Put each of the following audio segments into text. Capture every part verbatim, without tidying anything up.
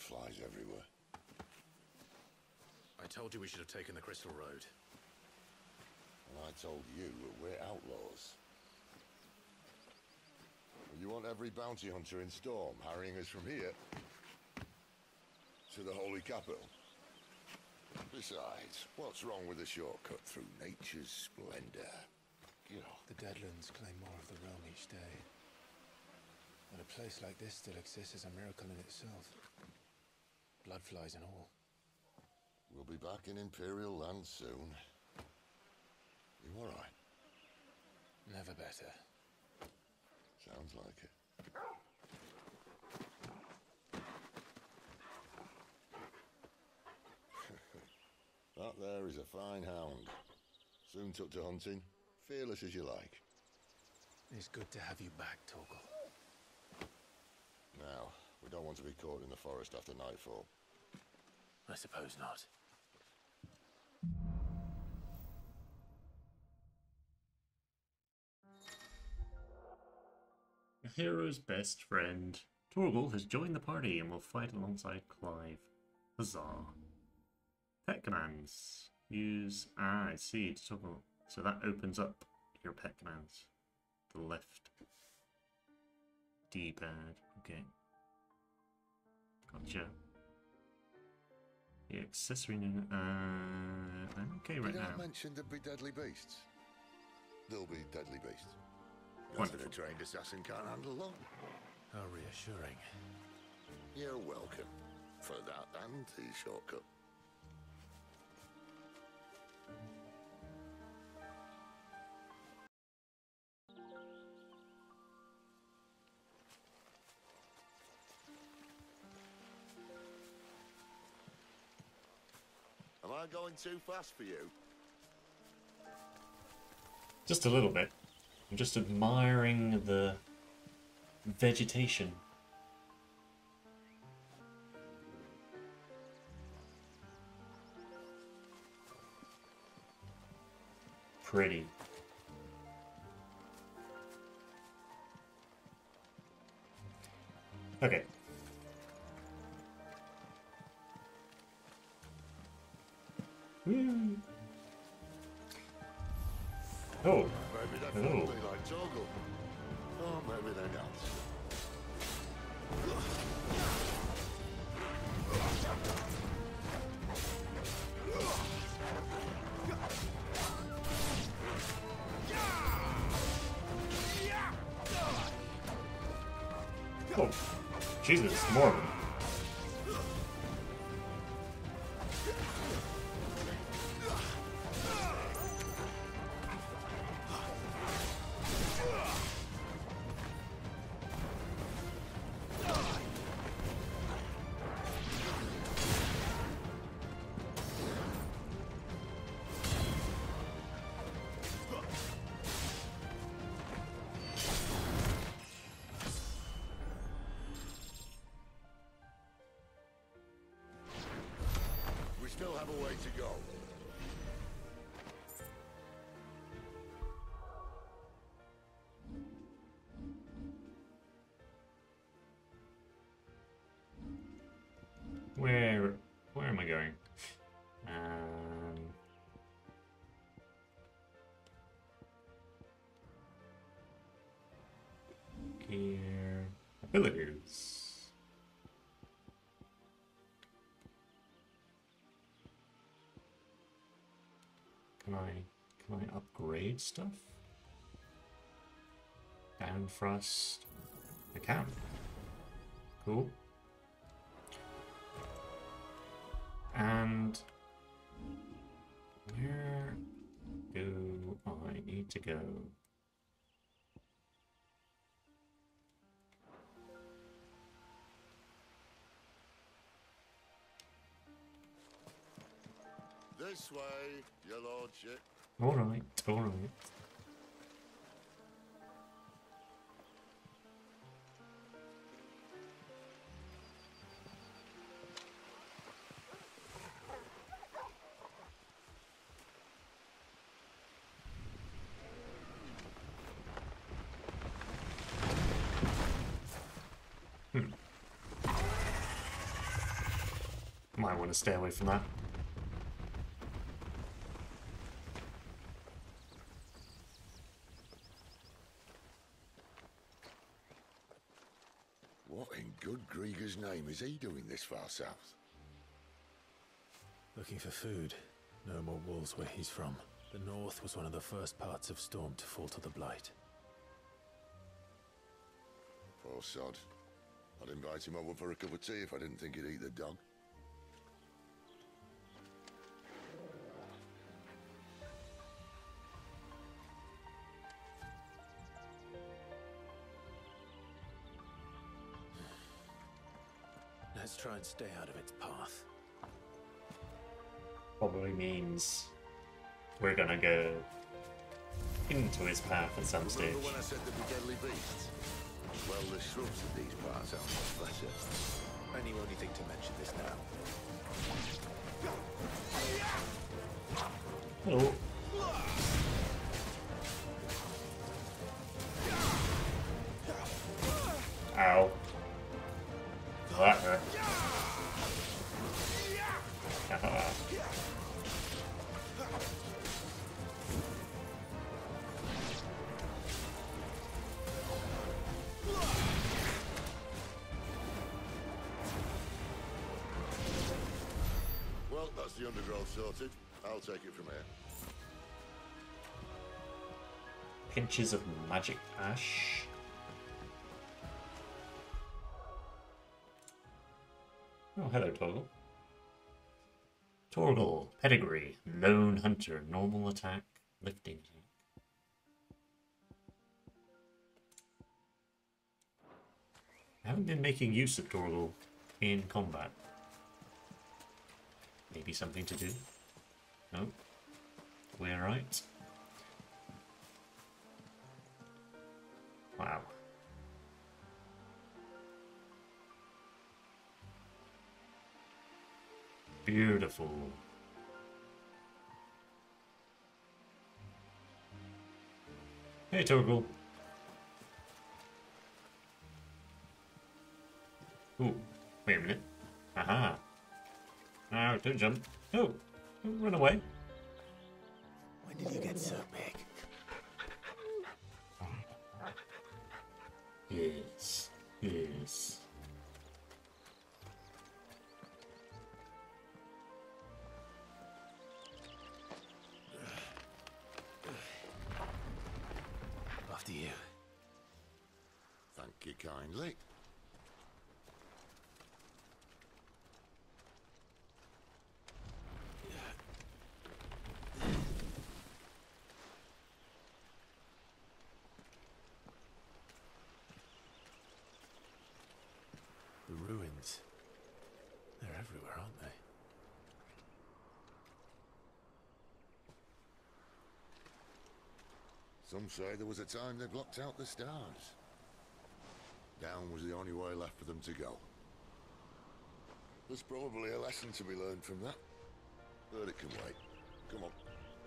flies everywhere. I told you we should have taken the Crystal Road. And I told you that we're outlaws. You want every bounty hunter in Storm harrying us from here to the Holy Capital? Besides, what's wrong with a shortcut through nature's splendor? You know. The Deadlands claim more of the realm each day. That a place like this still exists is a miracle in itself. Bloodflies and all. We'll be back in Imperial land soon. You all right? Never better. Sounds like it. That there is a fine hound. Soon took to hunting. Fearless as you like. It's good to have you back, Torgal. Now, we don't want to be caught in the forest after nightfall. I suppose not. A hero's best friend. Torgal has joined the party and will fight alongside Clive. Huzzah. Pet commands. Use... Ah, I see. To toggle. So that opens up your pet commands. The left D-pad. Okay. Gotcha. The accessory... Uh, I'm okay right Did now. I mention there'd be deadly beasts? There'll be deadly beasts. Wonderful. Nothing a trained assassin can't handle alone. How reassuring. You're welcome. For that and the shortcut. Am I going too fast for you? Just a little bit. I'm just admiring the vegetation. Pretty. Okay. Woo. Oh. Maybe they're Oh. friendly like Torgal. Or maybe they're not. Oh. Jesus, more of them. We still have a way to go. Where where am I going? Um, gear abilities. Can I can I upgrade stuff? Down thrust. I can. Cool. And where do I need to go? This way, your lordship. All right, all right. want to stay away from that. What in good Grieger's name is he doing this far south? Looking for food. No more wolves where he's from. The north was one of the first parts of Storm to fall to the Blight. Poor sod. I'd invite him over for a cup of tea if I didn't think he'd eat the dog. Let's try and stay out of its path. Probably means we're gonna go into his path at some stage. Remember when I said there'd be deadly beasts? Well, the shrubs of these parts are much better. And you only think to mention this now. Hello. Ow. That hurt. Haha. Well, that's the undergrowth sorted. I'll take it from here. Pinches of magic ash. Oh, hello, Torgal. Torgal, pedigree, lone hunter, normal attack, lifting attack. I haven't been making use of Torgal in combat. Maybe something to do. No, we're right. Wow. Beautiful. Hey, Torgal. Ooh, wait a minute. Aha. Now, don't jump. Oh, don't run away. When did you get so big? Yes, yes. After you. Thank you kindly. The ruins. They're everywhere, aren't they? Some say there was a time they blocked out the stars. Down was the only way left for them to go. There's probably a lesson to be learned from that. But it can wait. Come on.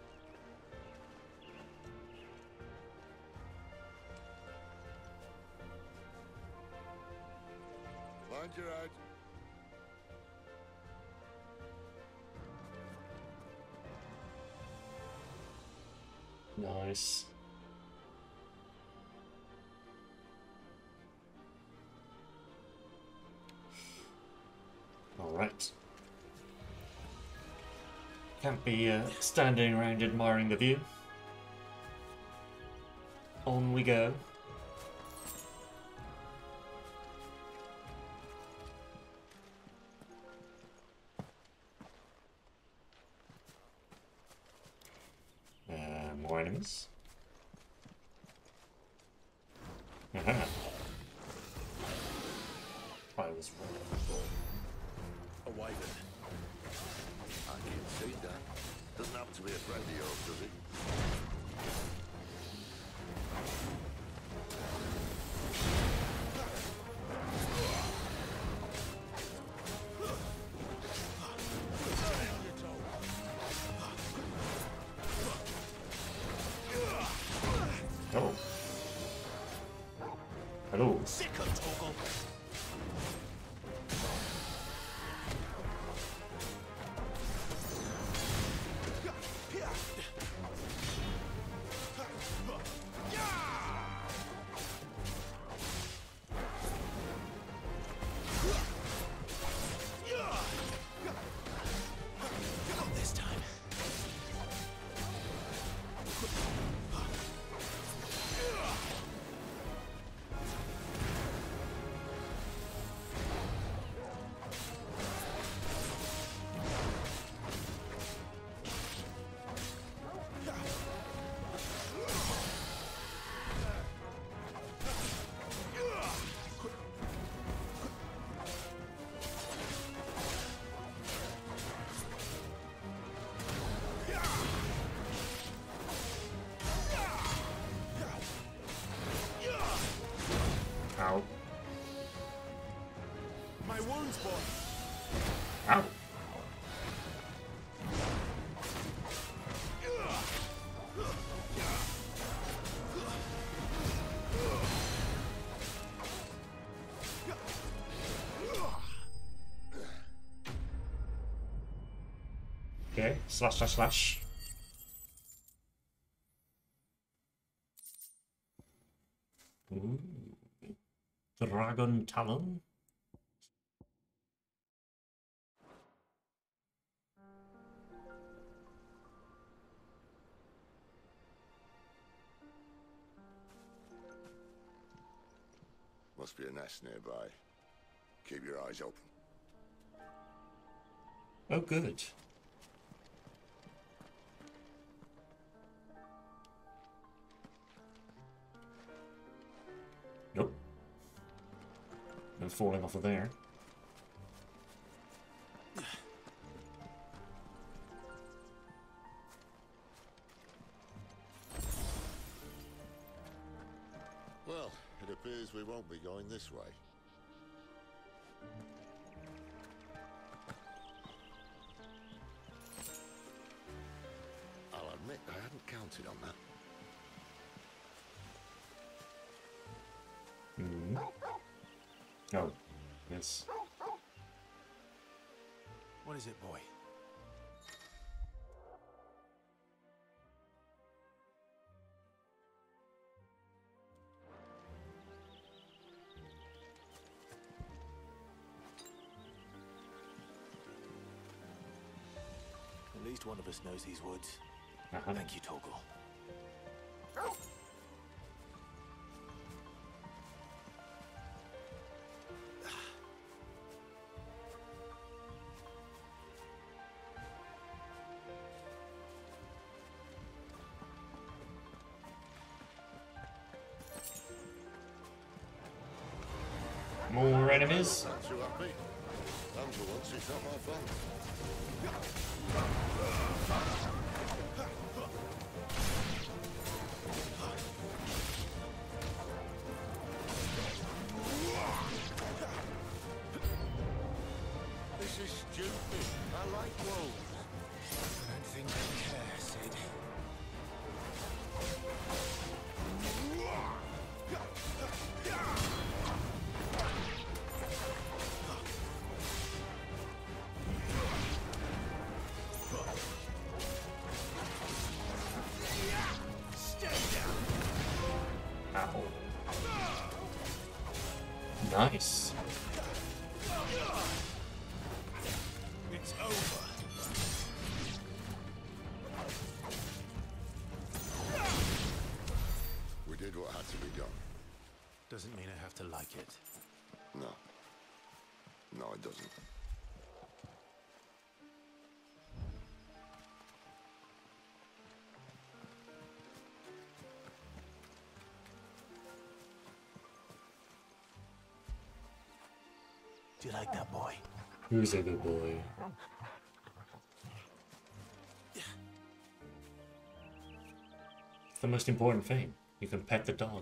Mind your head. Nice. All right. Can't be uh, standing around admiring the view. On we go. Uh, more enemies. Aha. I was wrong. A wyvern. I can see that. Doesn't happen to be a friend of yours, does it? Oh. Hello. my wounds, boy. Ow. Okay, slash slash slash. Ooh. Dragon Talon. Must be a nest nearby. Keep your eyes open. Oh, good. Nope. No falling off of there. Well, it appears we won't be going this way. I'll admit I hadn't counted on that. Hmm. Oh, yes. What is it, boy? At least one of us knows these woods. Uh-huh. Thank you, Torgal. More enemies. Not too happy. And for once, it's not my fault. This is stupid. I like wolves. I don't think they care, Sid. Ow. Nice. It's over. We did what had to be done. Doesn't mean I have to like it. No. No, it doesn't. Do you like that, boy? Who's a good boy? It's the most important thing. You can pet the dog.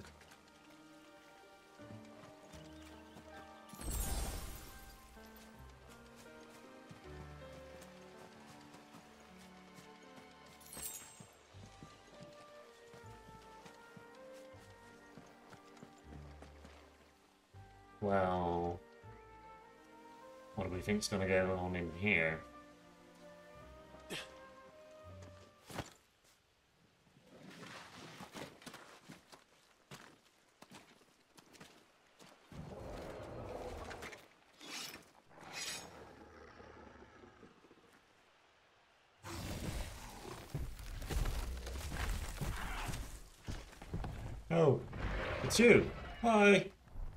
Well, what do we think's gonna go on in here? Oh, it's you. Hi.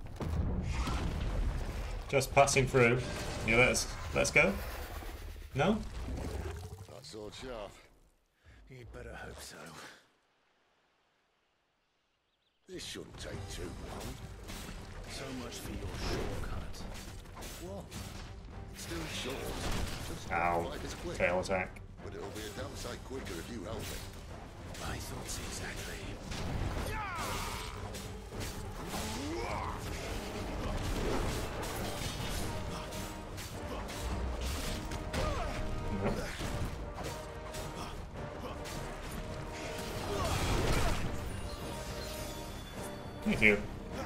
Just passing through. You let's let's go. No? That sword sharp. You'd better hope so. This shouldn't take too long. So much for your shortcut. What? It's still short. Just Ow. not quite as quick. Tail attack. But it'll be a damn sight quicker if you help it. My thoughts exactly. Thank you.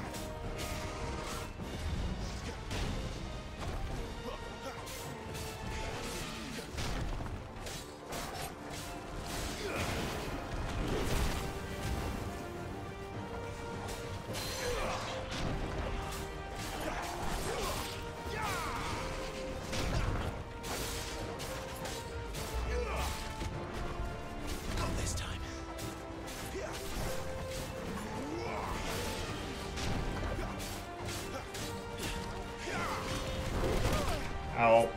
Ow.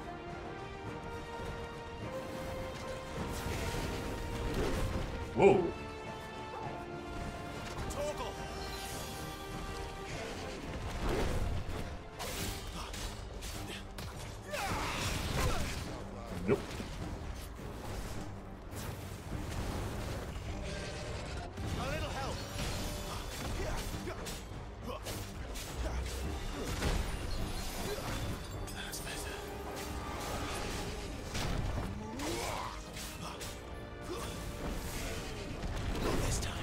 Whoa. Nope. A little help. That's better. Not this time.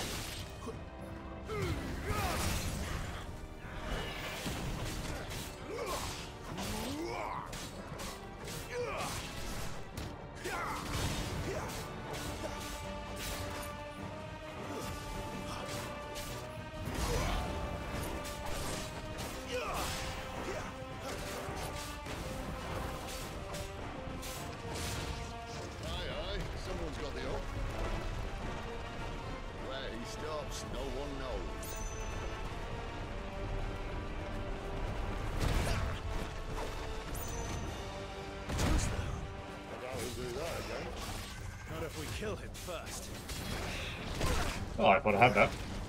Aye, aye, someone's got the hook. Where he stops, no one knows. Too slow. I doubt he'll do that again. Not if we kill him first. Oh, I thought I had that.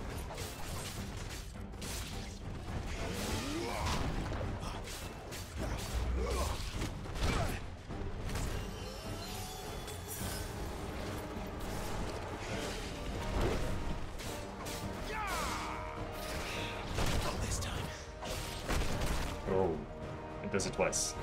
Not this time. Oh, it does it twice.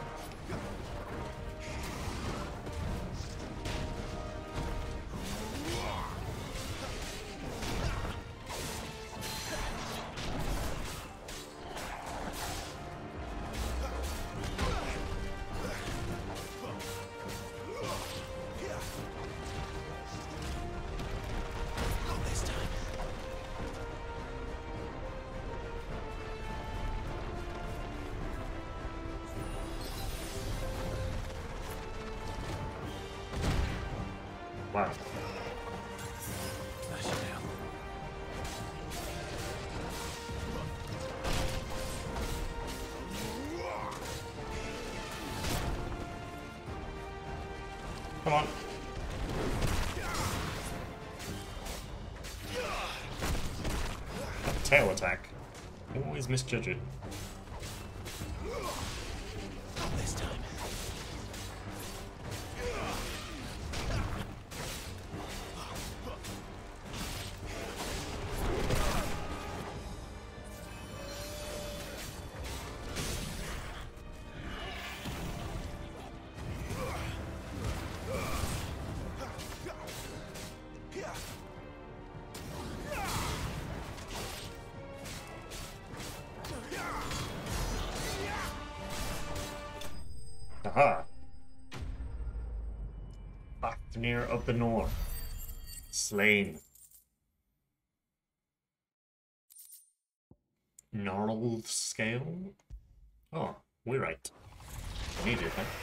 Not this time. Wow. Smash it down. Come on. That tail attack. I always misjudge it. Not this time. Aha! Fafnir of the North. Slain. Gnarled Scale? Oh, we're right. Needed that.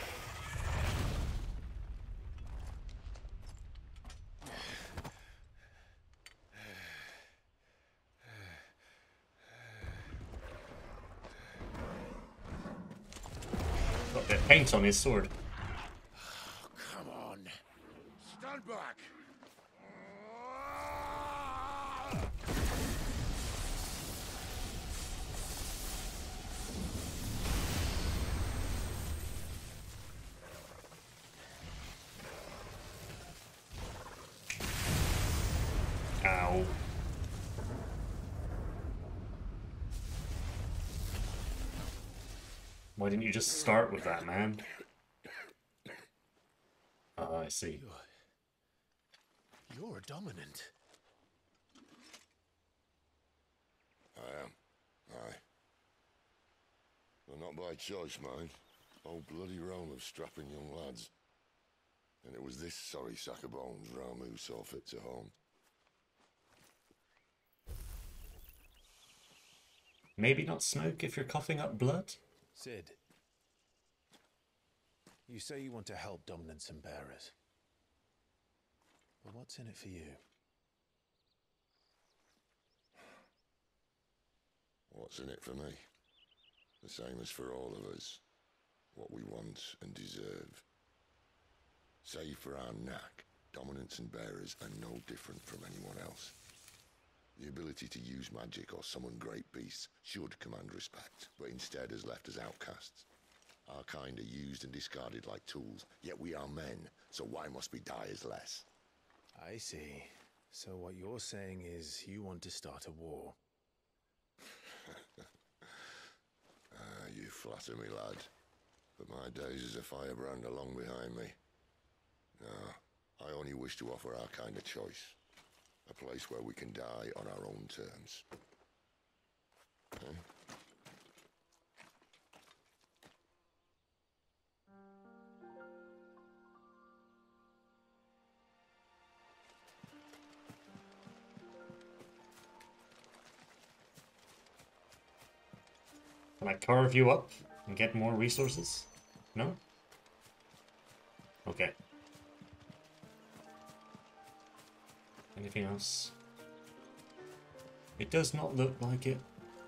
Got the paint on his sword. Come on. Stand back. Ow. Why didn't you just start with that, man? Ah, I see. You're, you're dominant. I am. Aye. Well, not by choice, mind. Whole bloody realm of strapping young lads. And it was this sorry sack of bones Ramu saw fit to home. Maybe not smoke if you're coughing up blood? Sid, you say you want to help dominants and bearers. But what's in it for you? What's in it for me? The same as for all of us. What we want and deserve. Save for our knack, dominants and bearers are no different from anyone else. The ability to use magic or summon great beasts should command respect, but instead has left us outcasts. Our kind are used and discarded like tools, yet we are men, so why must we die as less? I see. So what you're saying is you want to start a war. Ah, you flatter me, lad. But my days as a firebrand are long behind me. No, I only wish to offer our kind a choice. A place where we can die on our own terms. Okay? Can I carve you up and get more resources? No? Okay. Anything else? It does not look like it.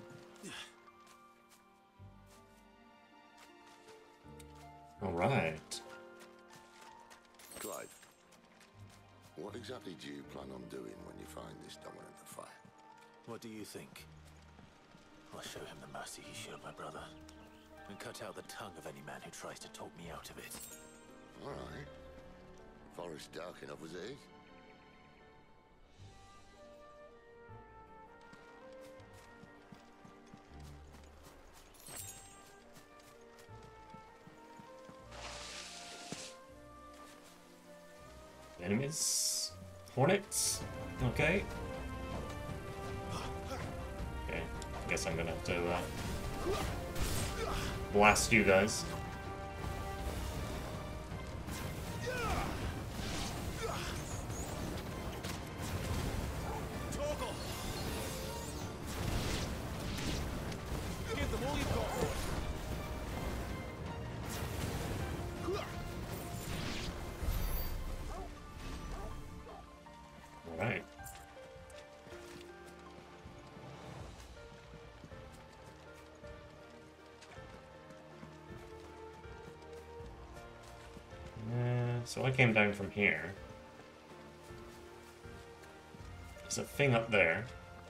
Alright. Clive, what exactly do you plan on doing when you find this dominant of fire? What do you think? I'll show him the mercy he showed my brother, and cut out the tongue of any man who tries to talk me out of it. All right. Forest dark enough as it is. Enemies. Hornets. Okay. Okay. I guess I'm gonna have to uh, blast you guys. Give them all you've got, boy. Alright. Uh, so I came down from here. There's a thing up there.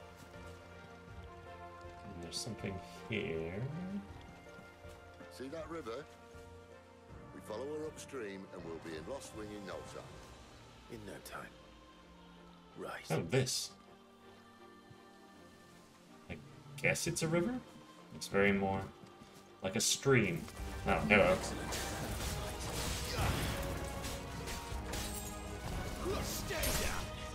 And there's something here. See that river? We follow her upstream and we'll be in Lost Wing in no time. In no time. Right. Oh, this. I guess it's a river? It's very more like a stream. Oh, hello. Excellent. Stay down.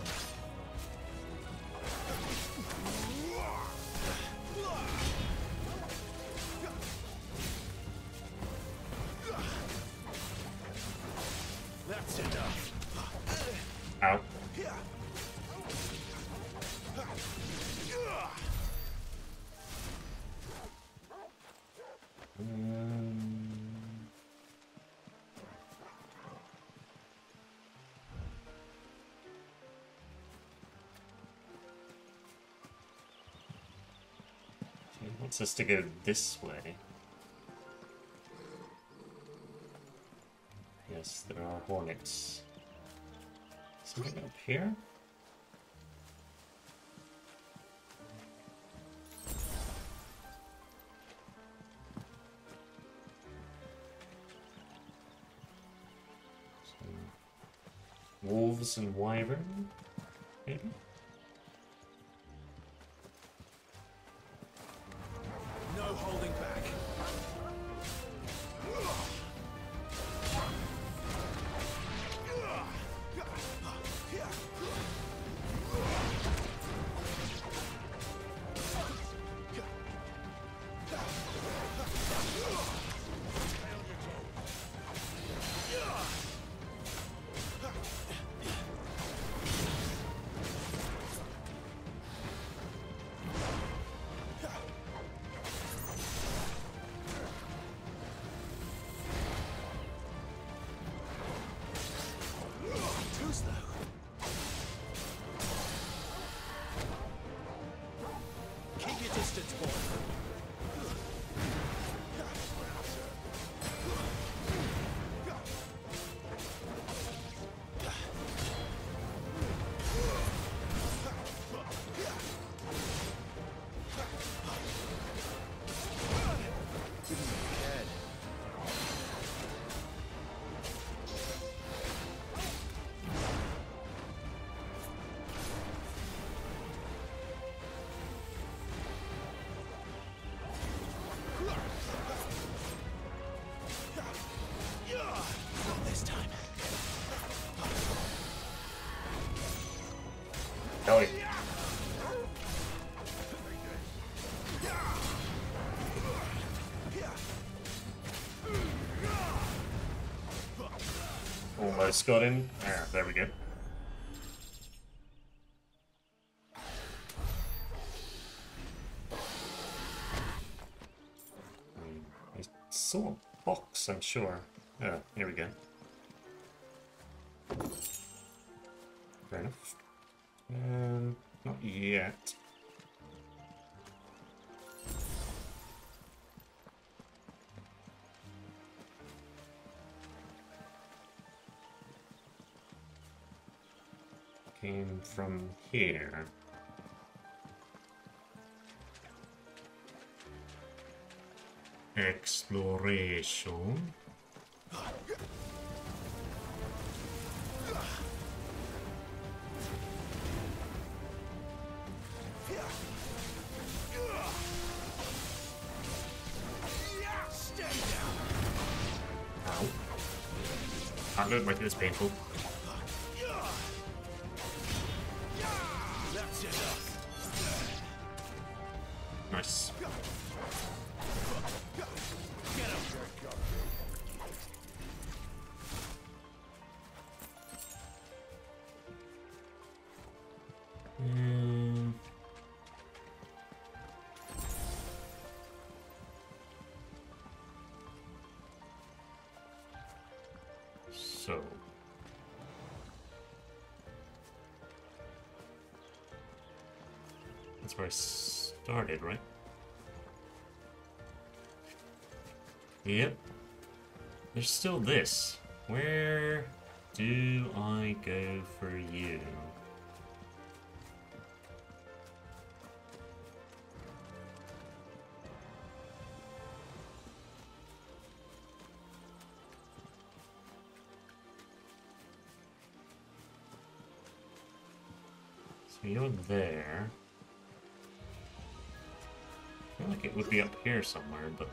That's enough. Ow. Um, he wants us to go this way. Yes, there are hornets. Something up here? Wolves and wyvern, maybe? No holding back. Almost got him. Ah, there we go. He's sort of box, I'm sure. Oh, here we go. Fair enough. Um, not yet. Came from here. Exploration. Ow. That looked like it was painful. Nice. Mm. So. That's where I started, right? Yep. There's still this. Where do I go for you? So you're there. I feel like it would be up here somewhere, but...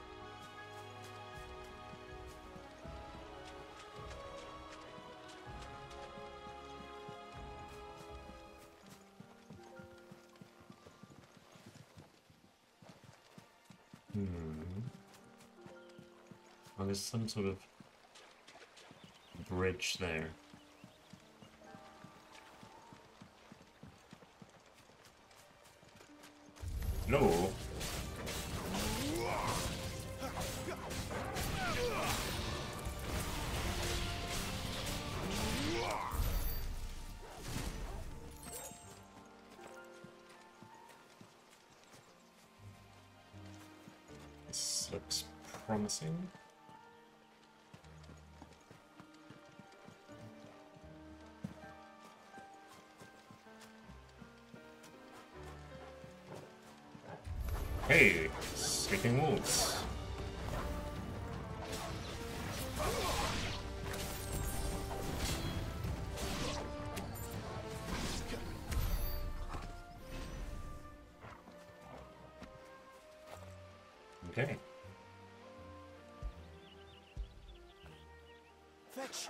Hmm. Oh, there's some sort of bridge there. No. This looks promising. Hey, sleeping wolves. Okay. Fetch.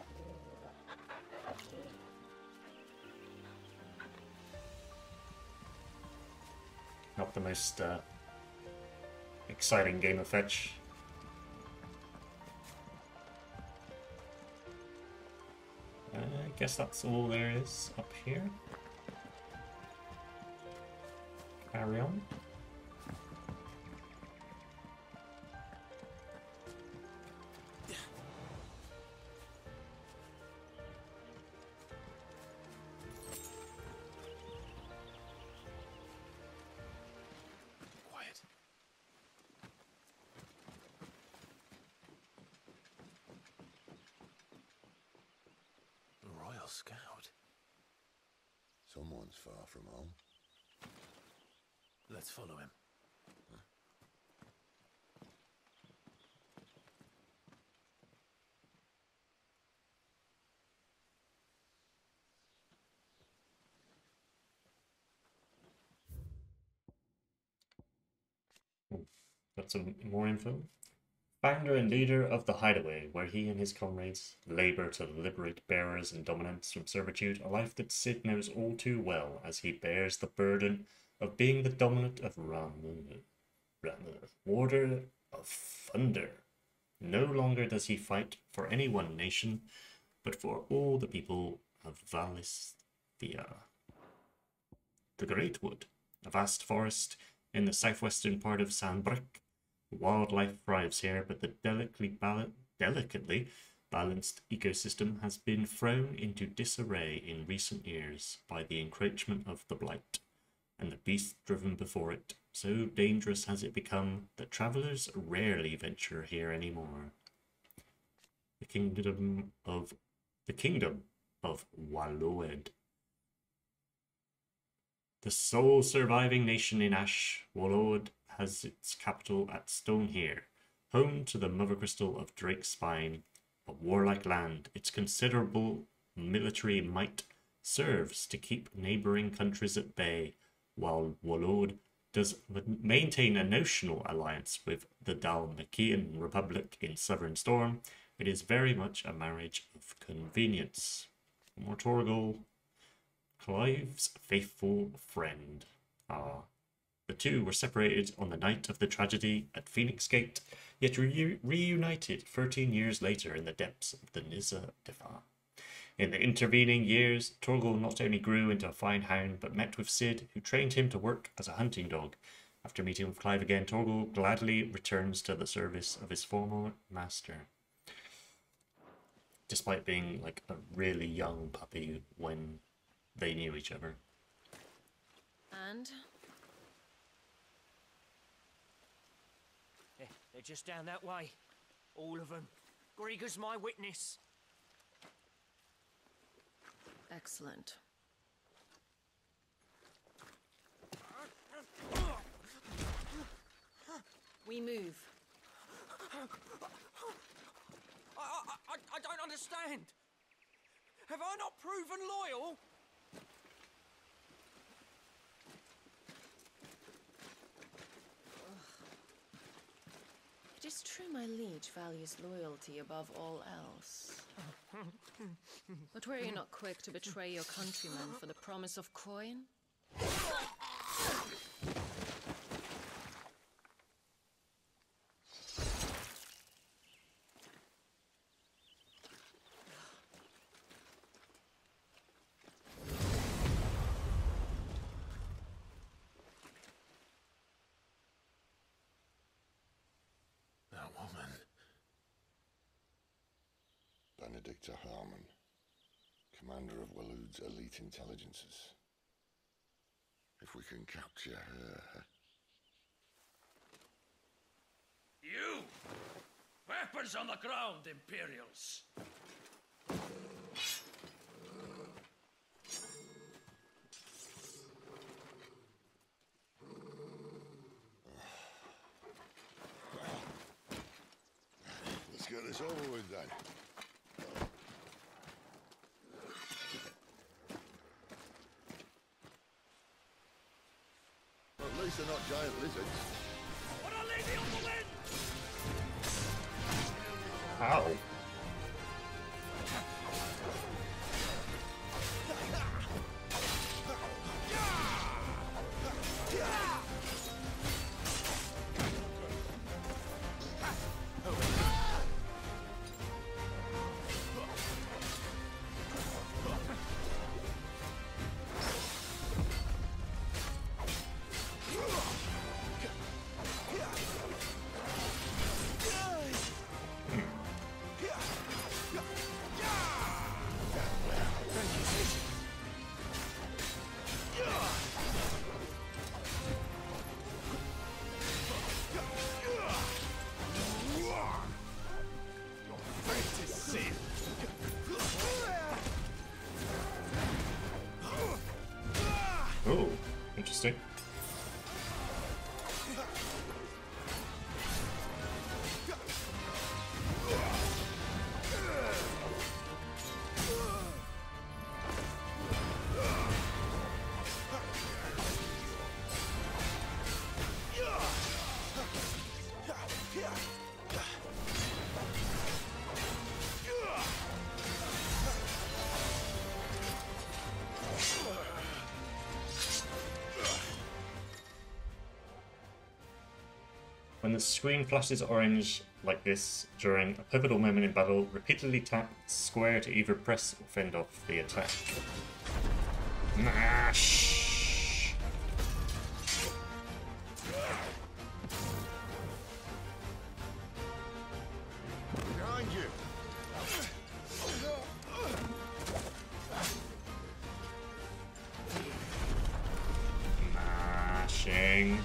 Not the most uh, exciting game of fetch. Uh, I guess that's all there is up here. Carry on. Scout. Someone's far from home. Let's follow him. Got some more info. Founder and leader of the Hideaway, where he and his comrades labor to liberate bearers and dominants from servitude, a life that Sid knows all too well as he bears the burden of being the dominant of Ram, Ram, Warder of Thunder. No longer does he fight for any one nation, but for all the people of Valisthea. The Great Wood, a vast forest in the southwestern part of Sandbrook. Wildlife thrives here, but the delicately, bal delicately balanced ecosystem has been thrown into disarray in recent years by the encroachment of the Blight, and the beast driven before it. So dangerous has it become that travellers rarely venture here anymore. The kingdom of the kingdom of Waloed, the sole surviving nation in Ash, Waloed has its capital at Stone here, home to the mother crystal of Drake's Spine, a warlike land. Its considerable military might serves to keep neighbouring countries at bay, while Waloed does maintain a notional alliance with the Dalmakian Republic in Southern Storm. It is very much a marriage of convenience. More Torgal, Clive's faithful friend. Ah, the two were separated on the night of the tragedy at Phoenix Gate, yet re reunited thirteen years later in the depths of the Nizza Defa. In the intervening years, Torgal not only grew into a fine hound, but met with Sid, who trained him to work as a hunting dog. After meeting with Clive again, Torgal gladly returns to the service of his former master, despite being like a really young puppy when they knew each other. And? They're, they're just down that way. All of them. Grieger's my witness. Excellent. We move. I, I, I, I don't understand. Have I not proven loyal? It is true my liege values loyalty above all else. But were you not quick to betray your countrymen for the promise of coin? That woman. Benedikta Harmon, commander of Waloed's elite intelligences. If we can capture her... You! Weapons on the ground, Imperials! Let's get this over with then. At least they're not giant lizards. What a lady on the wind! How? Oh, interesting. the screen flashes orange like this during a pivotal moment in battle, repeatedly tap square to either press or fend off the attack. Mash! Behind you. Mashing.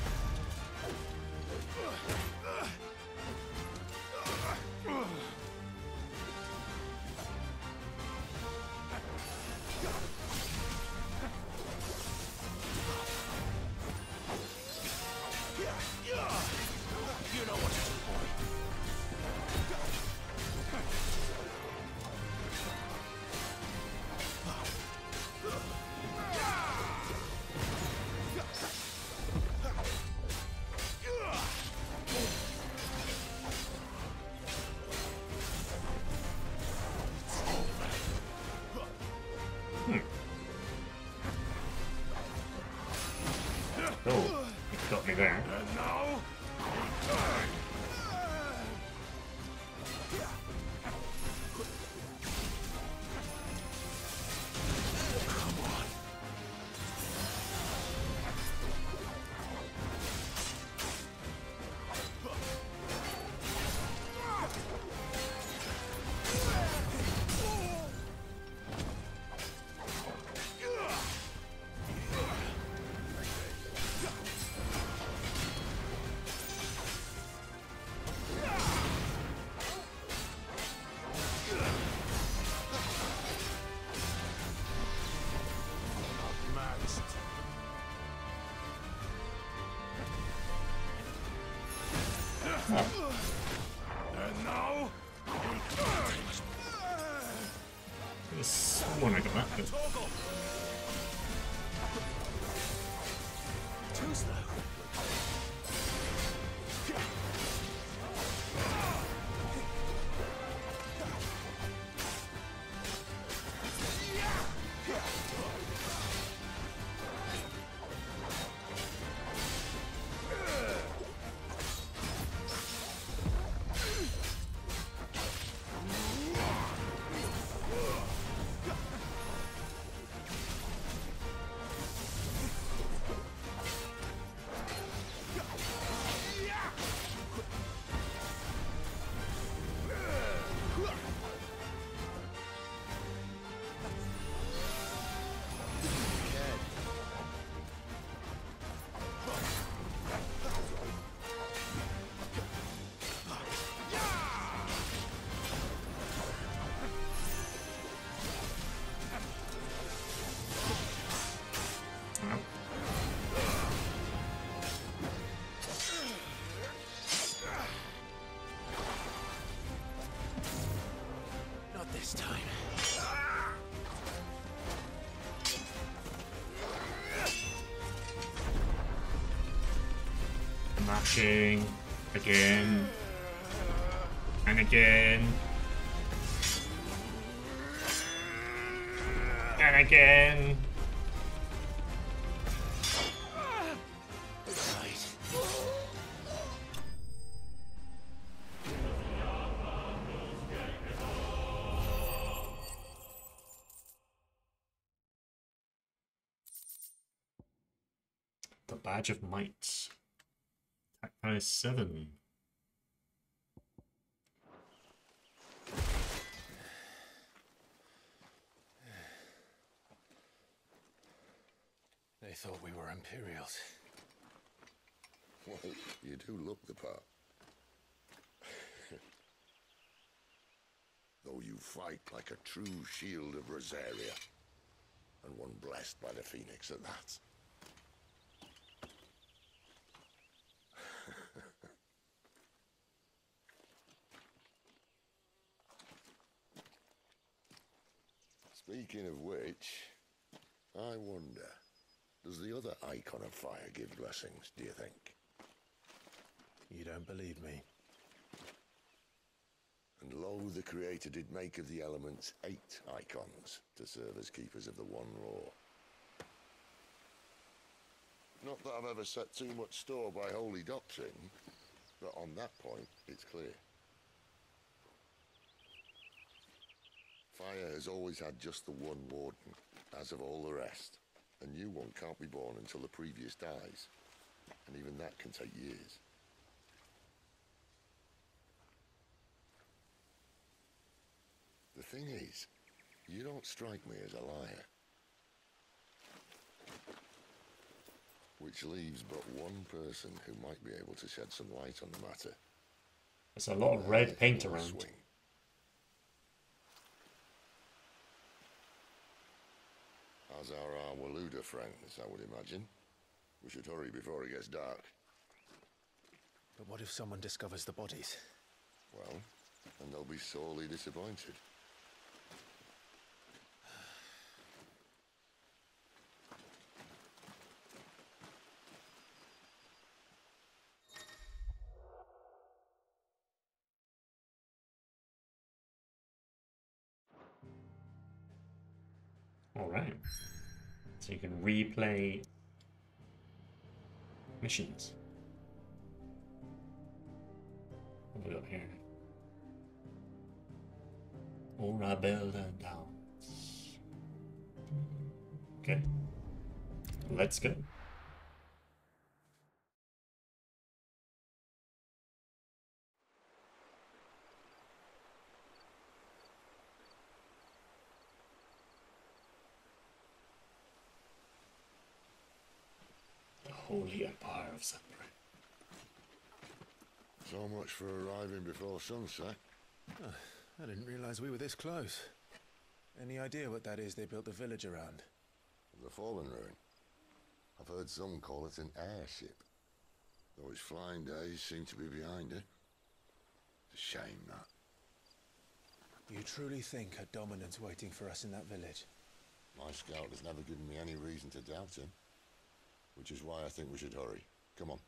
Oh, he got me there. And now, and now, I sworn I got that. But Too slow. Not this time. mashing again and again and again. The Badge of Might. Attack minus seven. They thought we were Imperials. Well, you do look the part. Though you fight like a true shield of Rosaria, and one blessed by the Phoenix at that. Speaking of which, I wonder, does the other icon of fire give blessings, do you think? You don't believe me? And lo, the Creator did make of the elements eight icons to serve as keepers of the One Law. Not that I've ever set too much store by holy doctrine, But on that point, it's clear. Fire has always had just the one warden, as of all the rest. A new one can't be born until the previous dies, and even that can take years. The thing is, you don't strike me as a liar. Which leaves but one person who might be able to shed some light on the matter. There's a lot of red paint Will around. swing. As are our Waluda friends, I would imagine. We should hurry before it gets dark. But what if someone discovers the bodies? Well, and they'll be sorely disappointed. Alright. So you can replay missions. What have we got here? Orabella Downs. Okay. Let's go. Holy Empire of Samurai. So much for arriving before sunset. Oh, I didn't realize we were this close. Any idea what that is they built the village around? The fallen ruin. I've heard some call it an airship. Though its flying days seem to be behind it. It's a shame, that. You truly think a dominant's waiting for us in that village? My scout has never given me any reason to doubt him. Which is why I think we should hurry. Come on.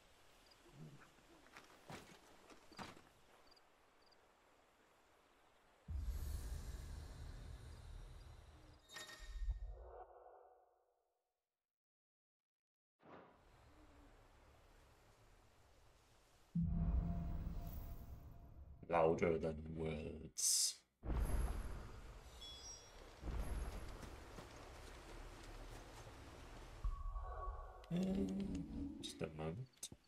Louder than words. Mm, just a moment.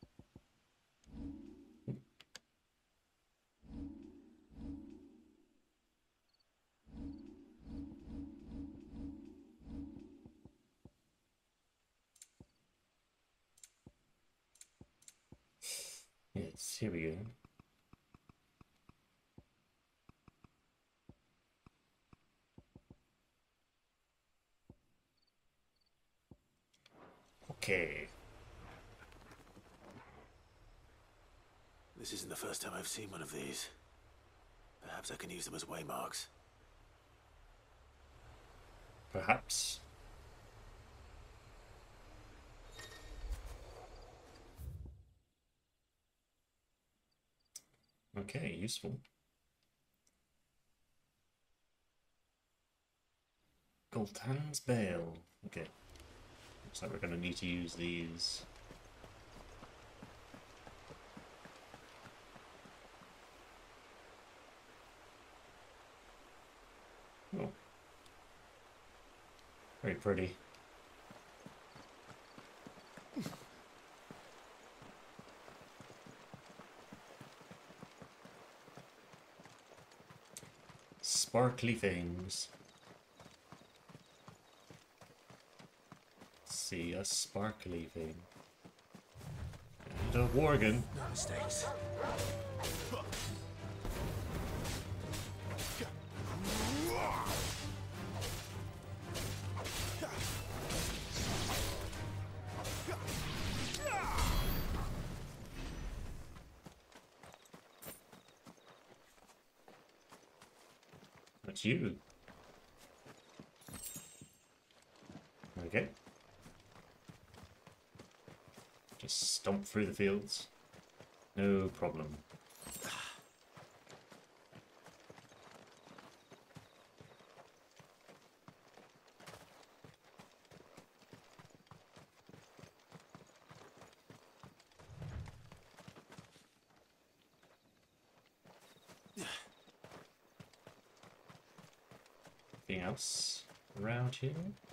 Yes, here we go. Okay. This isn't the first time I've seen one of these. Perhaps I can use them as waymarks. Perhaps. Okay, useful. Gultan's Bale. Okay. Looks like we're going to need to use these. Oh. Very pretty. Sparkly things. See a sparkly thing. And a worgen. No mistakes. That's you. Okay. Just stomp through the fields. No problem. Anything else around here?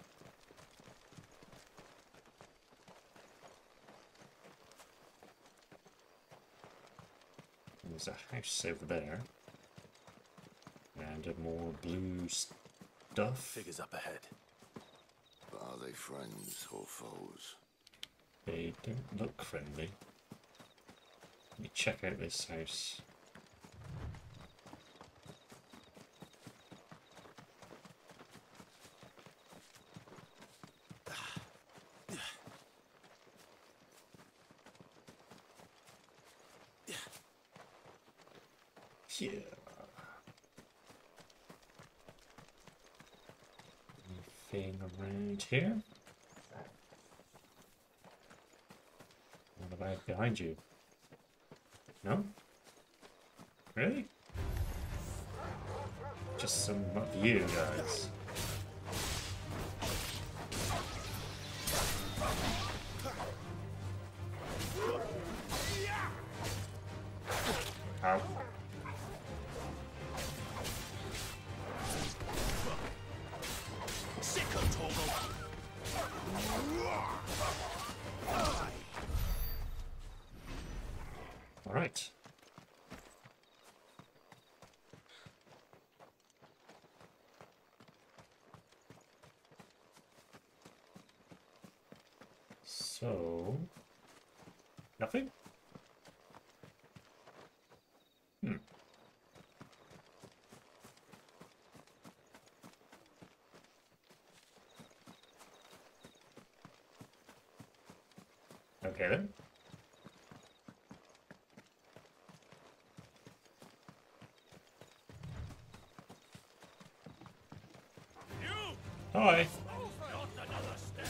There's a house over there. And more blue stuff. Figures up ahead. But are they friends or foes? They don't look friendly. Let me check out this house. Yeah. Anything around here? What about behind you? No? Really? Just some of you guys. Ow. All right. So, nothing? Hmm. Okay then. Hi. Not another step.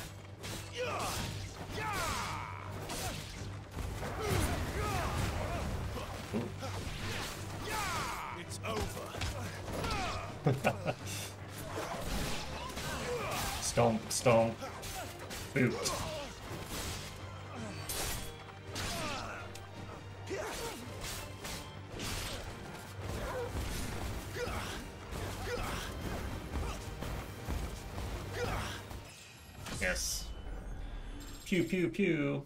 It's over. Stomp, stomp, boot. Yes. Pew pew pew.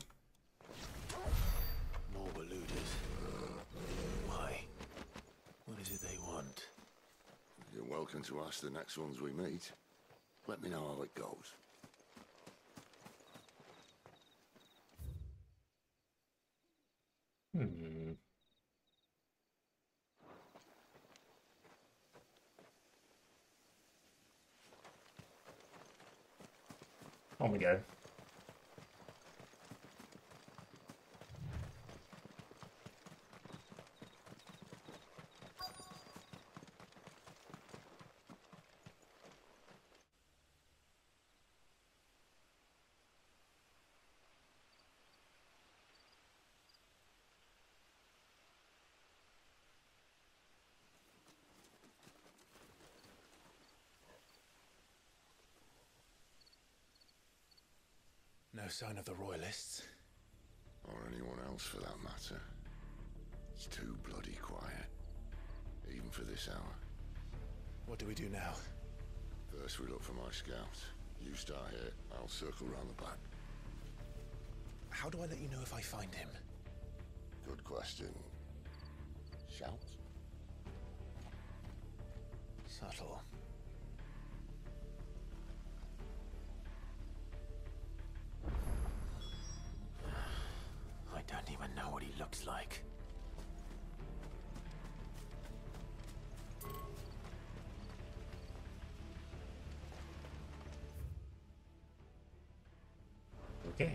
More deluders. Why? What is it they want? You're welcome to ask the next ones we meet. Let me know how it goes. Hmm. On we go. No sign of the royalists. Or anyone else for that matter. It's too bloody quiet. Even for this hour. What do we do now? First we look for my scouts. You start here, I'll circle round the back. How do I let you know if I find him? Good question. Shout? Subtle. I don't even know what he looks like. Okay.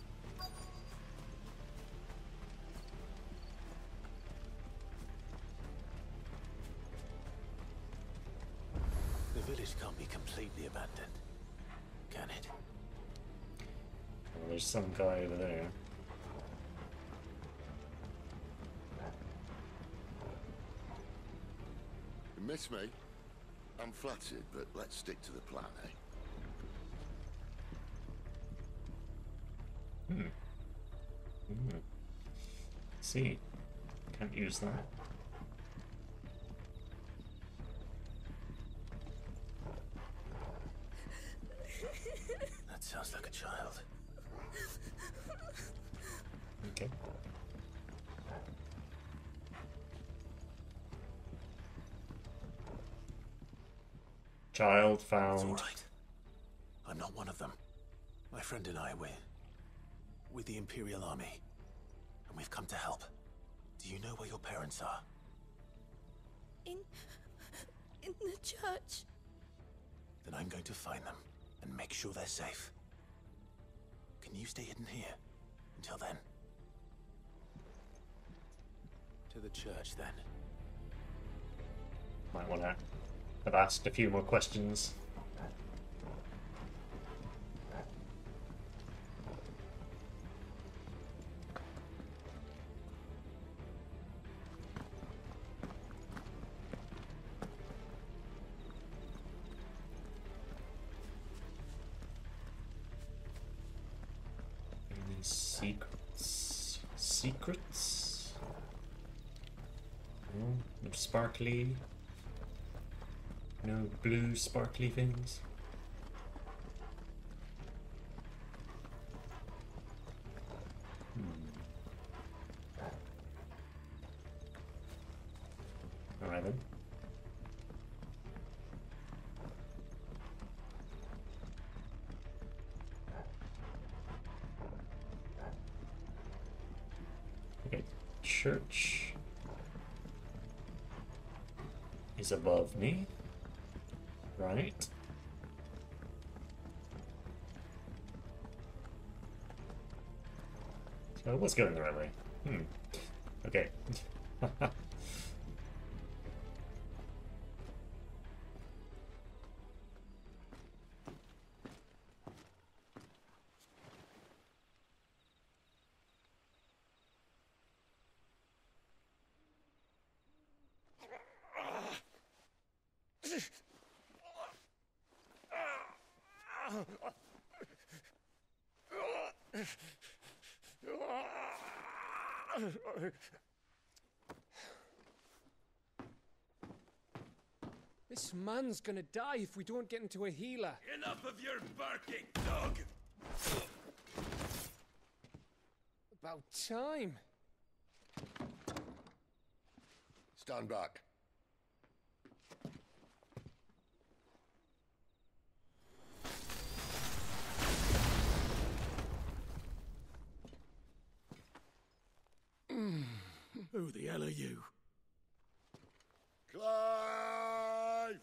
The village can't be completely abandoned, can it? Well, there's some guy over there. You miss me? I'm flattered, but let's stick to the plan, eh? Hmm. Hmm. See. Can't use that. a child. Okay. Child It's found. all right. I'm not one of them. My friend and I, we're with the Imperial Army, and we've come to help. Do you know where your parents are? In... in the church. Then I'm going to find them and make sure they're safe. Can you stay hidden here until then? To the church, then. Might want to have asked a few more questions. Any secrets? Secrets? No, no sparkly. No blue sparkly things. Hmm. Alright then. Okay, church is above me. Right. So it was going the right way. Hmm. Okay. This man's gonna die if we don't get into a healer. Enough of your barking, dog! About time. Stand back. Who the hell are you? Clive!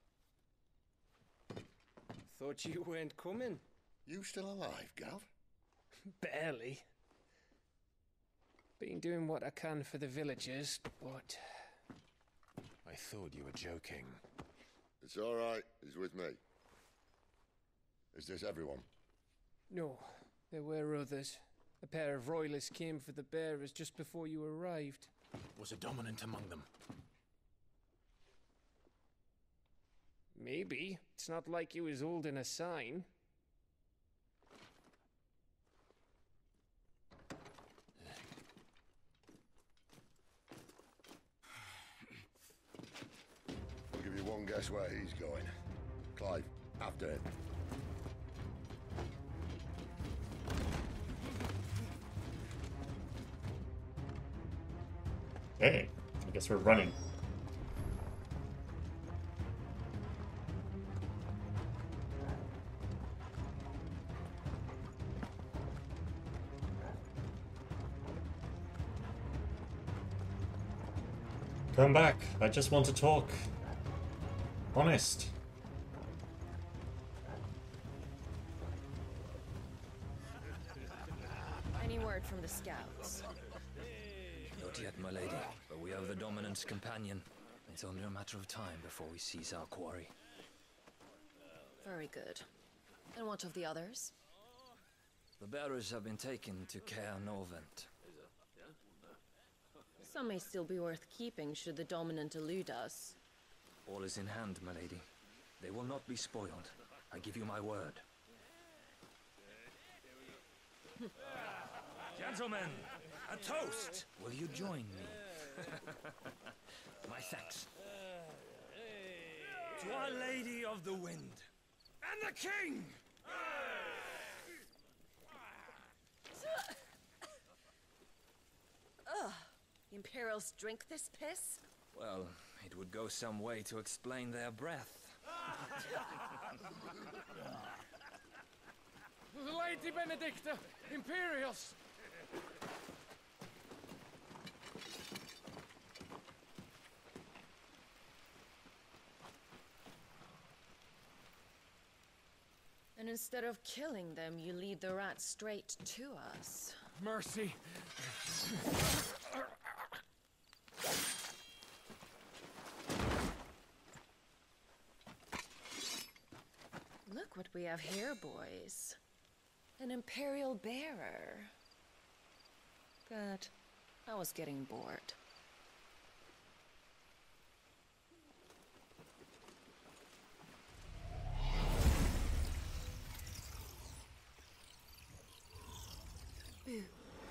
Thought you weren't coming. You still alive, Gav? Barely. Been doing what I can for the villagers, but... I thought you were joking. It's all right. He's with me. Is this everyone? No, there were others. A pair of royalists came for the bearers just before you arrived. Was a dominant among them? Maybe. It's not like he was holding a sign. I'll give you one guess where he's going. Clive, after him. Hey, I guess we're running. Come back. I just want to talk. Honest. Any word from the scouts? Not yet, my lady, but we have the Dominant's companion. It's only a matter of time before we seize our quarry. Very good. And what of the others? The bearers have been taken to Caer Novent. Some may still be worth keeping should the Dominant elude us. All is in hand, my lady. They will not be spoiled. I give you my word. Gentlemen, a toast! Will you join me? My thanks. To Our Lady of the Wind. And the King! Imperials drink this piss? Well, it would go some way to explain their breath. Lady Benedikta! Imperials! And instead of killing them, you lead the rats straight to us. Mercy! Look what we have here, boys. An Imperial bearer. But I was getting bored. Boo.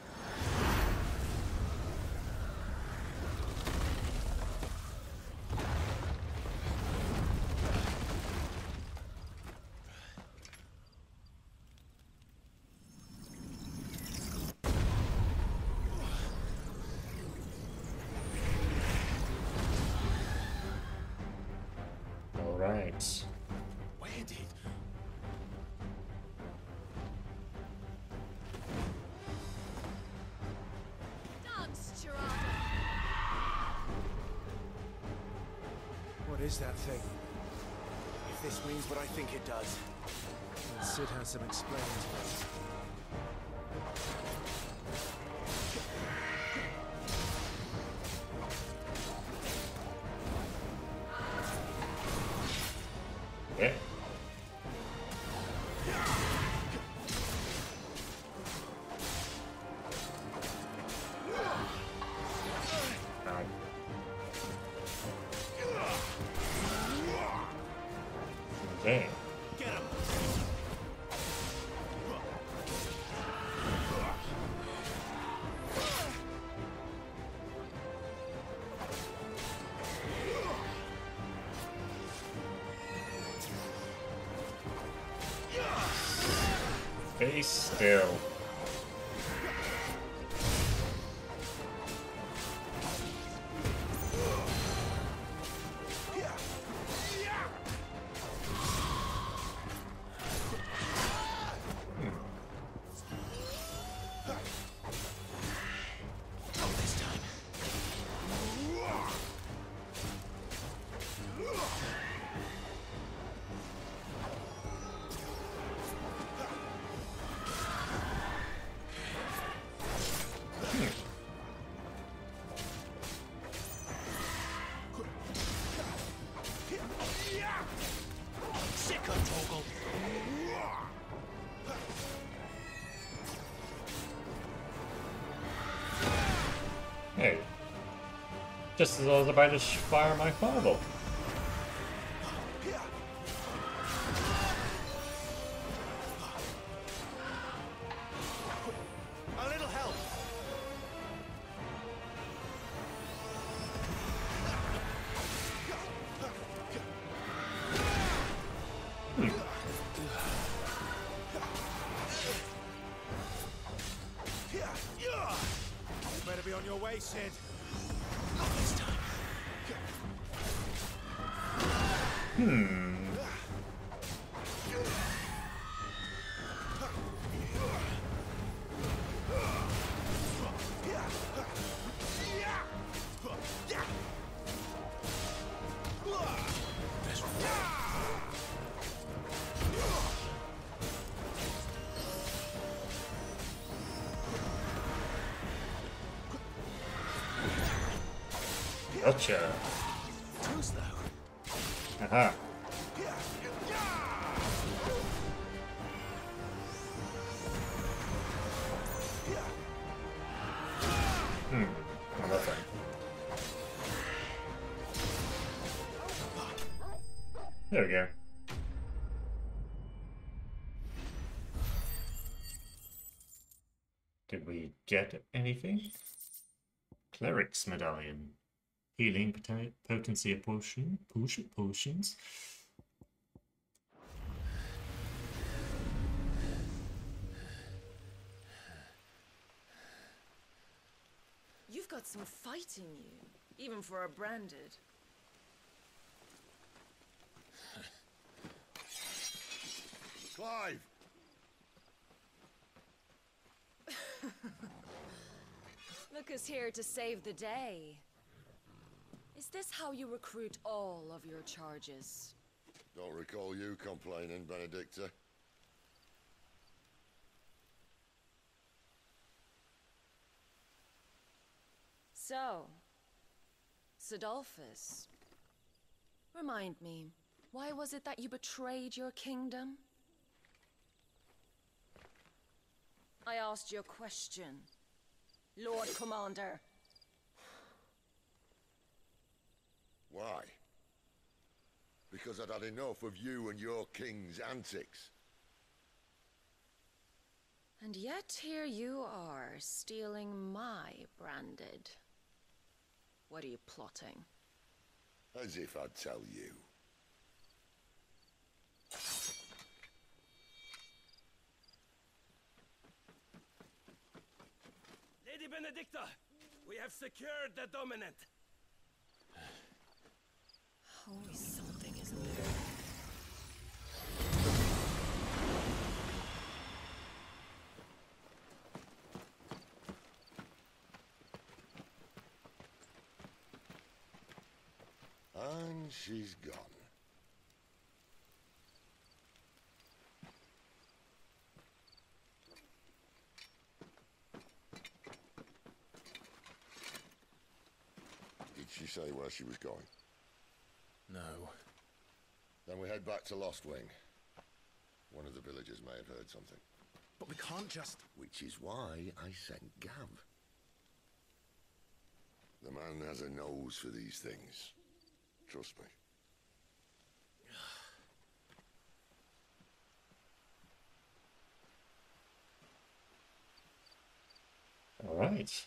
All right. Where did? What is that thing? If this means what I think it does, then Sid has some explaining to make. Yeah. Okay. Get him! Stay still. Hey, just as I was about to fire my fireball. A little help. Hmm. You better be on your way, Sid. Not this time. Hmm. Gotcha. Too slow. Aha. Hmm. Oh, that's right. There we go. Did we get anything? Cleric's medallion. Healing poten potency of potion, potion potions. You've got some fight in you, even for a branded. Clive! Look who's here to save the day. Is this how you recruit all of your charges? Don't recall you complaining, Benedikta. So, Sidolphus, remind me, why was it that you betrayed your kingdom? I asked you a question, Lord Commander. Why? Because I'd had enough of you and your king's antics. And yet here you are, stealing my branded. What are you plotting? As if I'd tell you. Lady Benedikta, we have secured the dominant. Always something, isn't there? And she's gone. Did she say where she was going? No. Then we head back to Lost Wing. One of the villagers may have heard something. But we can't just... Which is why I sent Gav. The man has a nose for these things. Trust me. All right.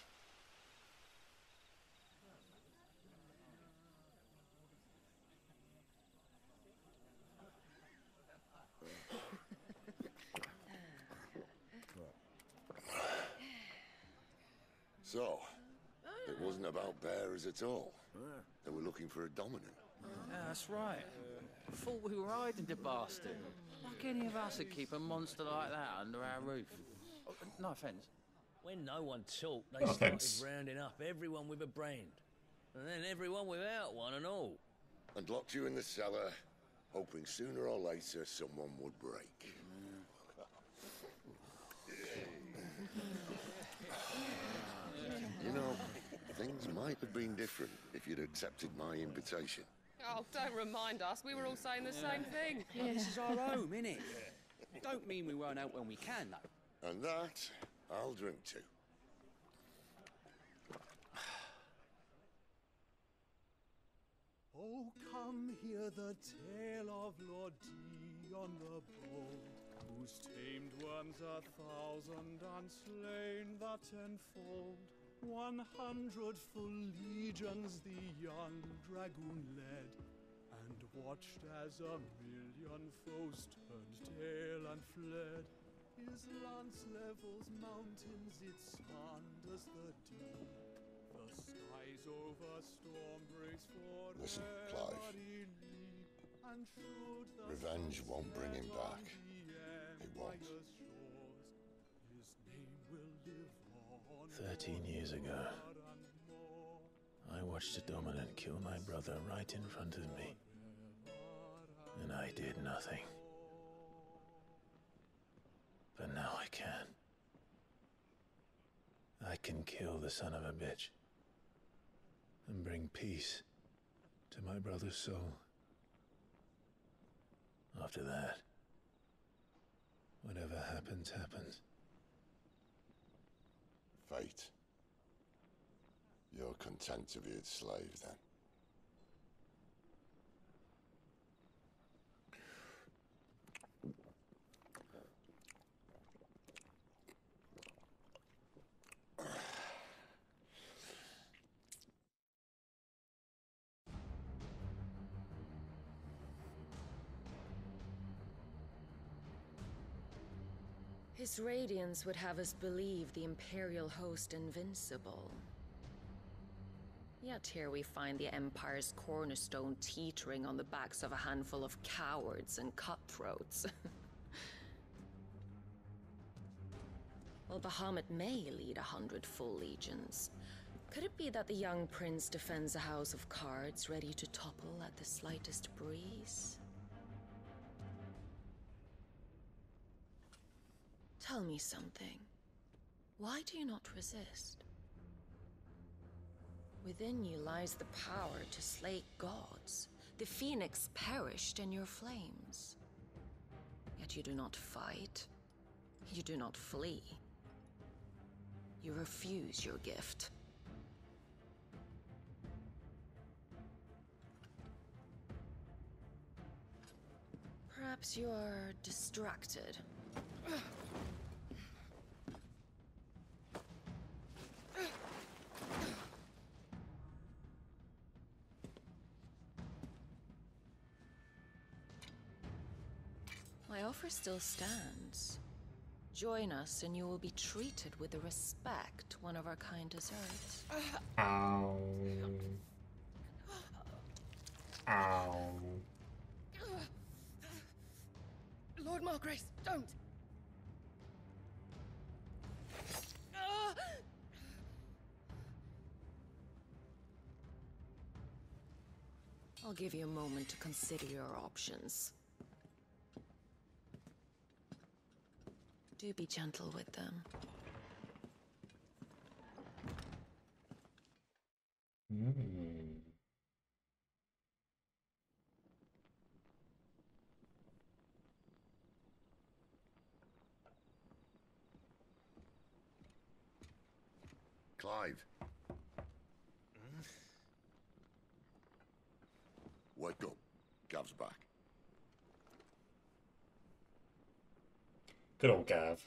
So, it wasn't about bearers at all. They were looking for a dominant. Yeah, that's right. Thought we were hiding the bastard. Like any of us would keep a monster like that under our roof. Oh, no offence. When no one talked, they No started offense. rounding up everyone with a brand. And then everyone without one and all. And locked you in the cellar, hoping sooner or later someone would break. You know, things might have been different if you'd accepted my invitation. Oh, don't remind us. We were all saying the same thing. Yeah, this is our home, innit? Don't mean we won't out when we can, though. And that, I'll drink to. Oh, come hear the tale of Lord Dion the Bold, whose tamed worms a thousand and slain the tenfold. One hundred full legions the young dragoon led, and watched as a million foes turned tail and fled. His lance levels mountains, it slanders the deep. The skies over storm breaks for Listen, Clive. and should the Revenge won't bring him sunset back. on the It won't. empire's shores, his name will live on Thirteen years ago, forever and more. I watched a dominant kill my brother right in front of me. And I did nothing. But now I can. I can kill the son of a bitch. And bring peace to my brother's soul. After that, whatever happens, happens. Fate. You're content to be its slave, then? His radiance would have us believe the Imperial host invincible. Yet here we find the Empire's cornerstone teetering on the backs of a handful of cowards and cutthroats. Well, Bahamut may lead a hundred full legions. Could it be that the young prince defends a house of cards ready to topple at the slightest breeze? Tell me something. Why do you not resist? Within you lies the power to slay gods. The phoenix perished in your flames. Yet you do not fight. You do not flee. You refuse your gift. Perhaps you are distracted. My offer still stands. Join us and you will be treated with the respect one of our kind deserves. Ow. Ow. Lord Margrace, don't! I'll give you a moment to consider your options. Do be gentle with them. Mm. Clive. Wake up. Gav's back. Good old Gav.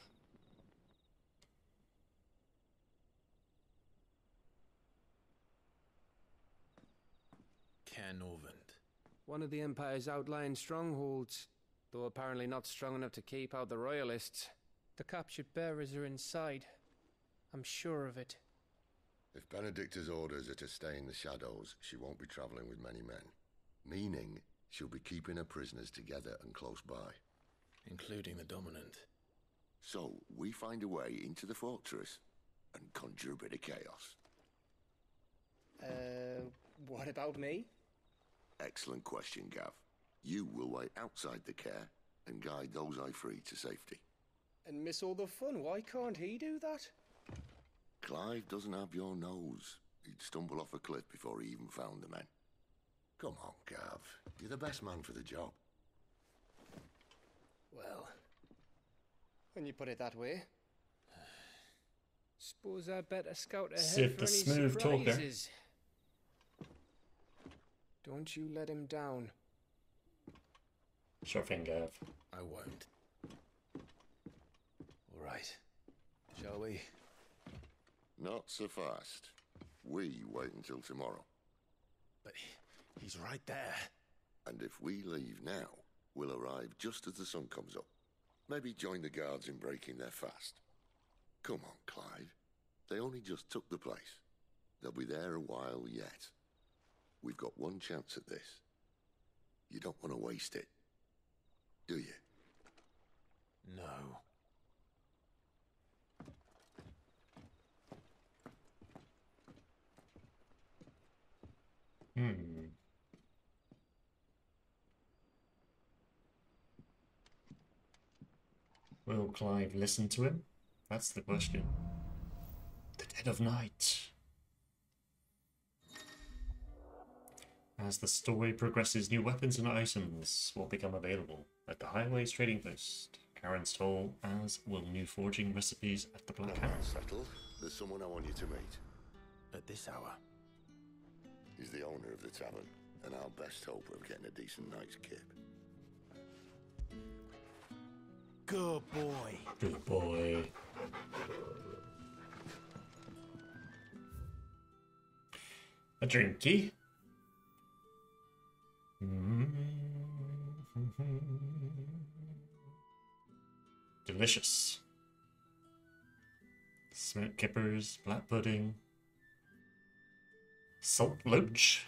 Canovant. One of the Empire's outlying strongholds, though apparently not strong enough to keep out the Royalists. The captured bearers are inside. I'm sure of it. If Benedikta's orders are to stay in the shadows, she won't be traveling with many men. Meaning, she'll be keeping her prisoners together and close by. Including the Dominant. So, we find a way into the fortress and conjure a bit of chaos. Uh, what about me? Excellent question, Gav. You will wait outside the care and guide those I free to safety. And miss all the fun. Why can't he do that? Clive doesn't have your nose. He'd stumble off a cliff before he even found the men. Come on, Gav. You're the best man for the job. Well, when you put it that way. Suppose I better scout ahead Sid, for the any smooth talker. surprises. Don't you let him down. Sure thing, Gav. I won't. All right. Shall we? Not so fast. We wait until tomorrow. But he's right there. And if we leave now, we'll arrive just as the sun comes up. Maybe join the guards in breaking their fast. Come on, Clive. They only just took the place. They'll be there a while yet. We've got one chance at this. You don't want to waste it, do you? No. Hmm. Will Clive listen to him? That's the question. The dead of night. As the story progresses, new weapons and items will become available at the Highways Trading Post, Karen's Toll, as will new forging recipes at the Black House. Settled. There's someone I want you to meet. At this hour? He's the owner of the tavern, and our best hope of getting a decent night's kip. Good boy. Good boy. A drinky. Delicious. Smoked kippers, black pudding. Salt Loach.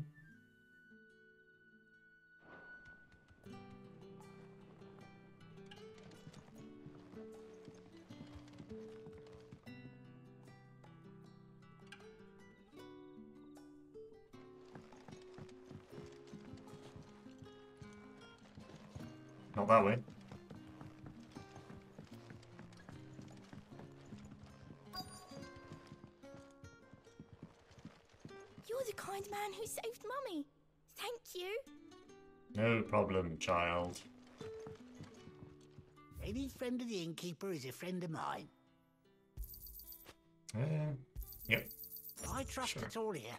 Not that way. You're the kind man who saved Mummy. Thank you. No problem, child. Any friend of the innkeeper is a friend of mine. Uh, yep. I trust Sure. it's all here.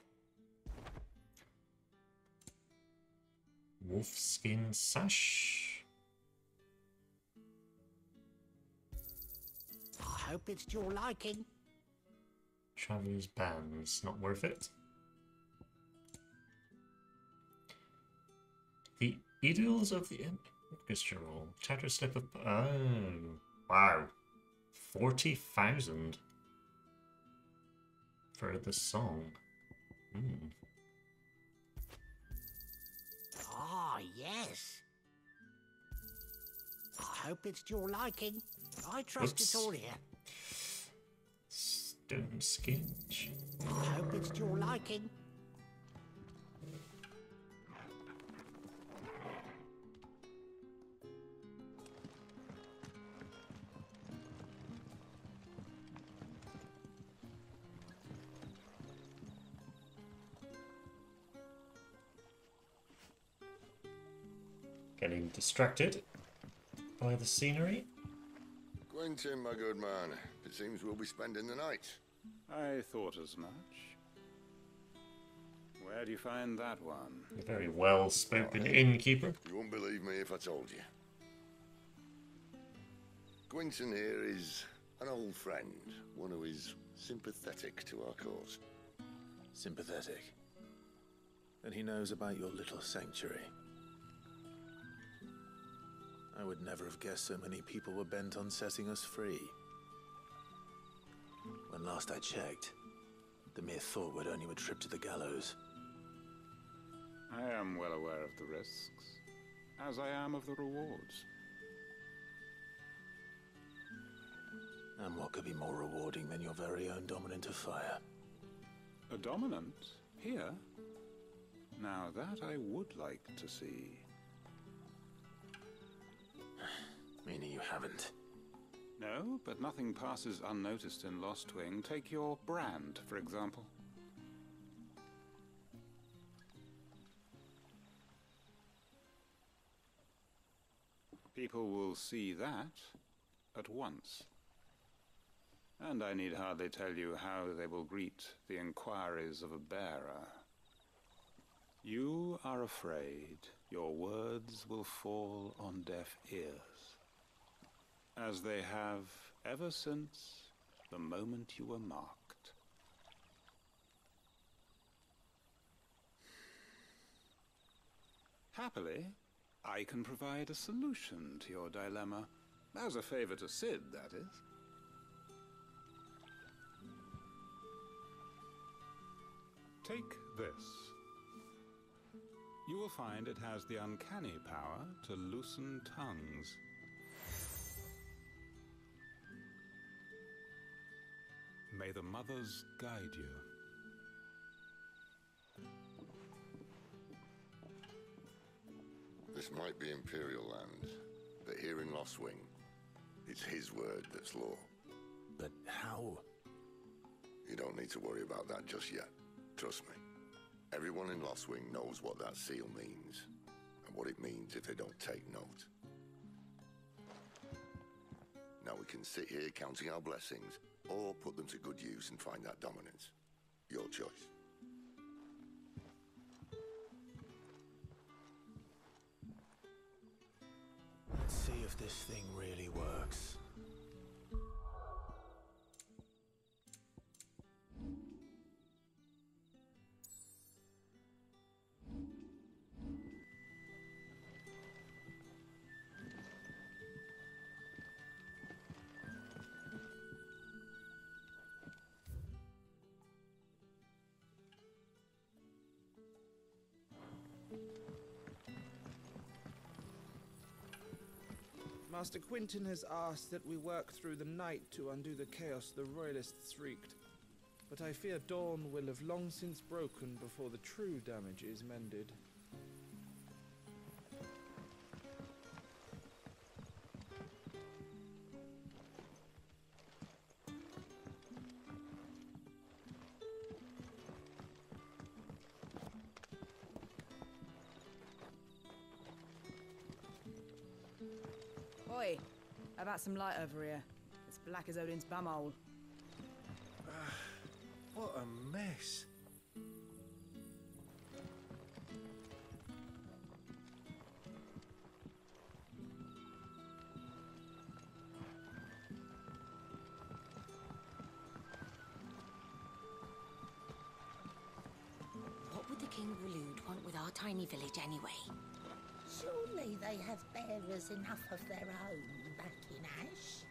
Wolfskin sash. I hope it's to your liking. Traveller's bands. Not worth it. The Idols of the Orchestra Roll. Chatter slip of... Oh. Wow. forty thousand. For the song. Hmm. Ah, yes. I hope it's to your liking. I trust Oops. it's all here. Stone skinch. I hope it's to your liking. Getting distracted by the scenery. Quentin, my good man. It seems we'll be spending the night. I thought as much. Where do you find that one? A very well-spoken Oh, innkeeper. You won't believe me if I told you. Quentin here is an old friend, one who is sympathetic to our cause. Sympathetic. And he knows about your little sanctuary. I would never have guessed so many people were bent on setting us free. When last I checked, the mere thought would earn you a trip to the gallows. I am well aware of the risks, as I am of the rewards. And what could be more rewarding than your very own dominant of fire? A dominant? Here? Now that I would like to see. Meaning you haven't? No, but nothing passes unnoticed in Lost Wing. Take your brand, for example. People will see that at once. And I need hardly tell you how they will greet the inquiries of a bearer. You are afraid your words will fall on deaf ears, as they have ever since the moment you were marked. Happily, I can provide a solution to your dilemma, as a favor to Sid, that is. Take this. You will find it has the uncanny power to loosen tongues. May the mothers guide you. This might be Imperial land, but here in Lost Wing, it's his word that's law. But how? You don't need to worry about that just yet. Trust me. Everyone in Lost Wing knows what that seal means, and what it means if they don't take note. Now we can sit here counting our blessings, or put them to good use and find that dominance. Your choice. Let's see if this thing really works. Master Quinton has asked that we work through the night to undo the chaos the Royalists wreaked. But I fear dawn will have long since broken before the true damage is mended. Oi, how about some light over here? It's black as Odin's bumhole. What a mess. What would the King of Waloed want with our tiny village anyway? Surely they have bearers enough of their own back in Ash.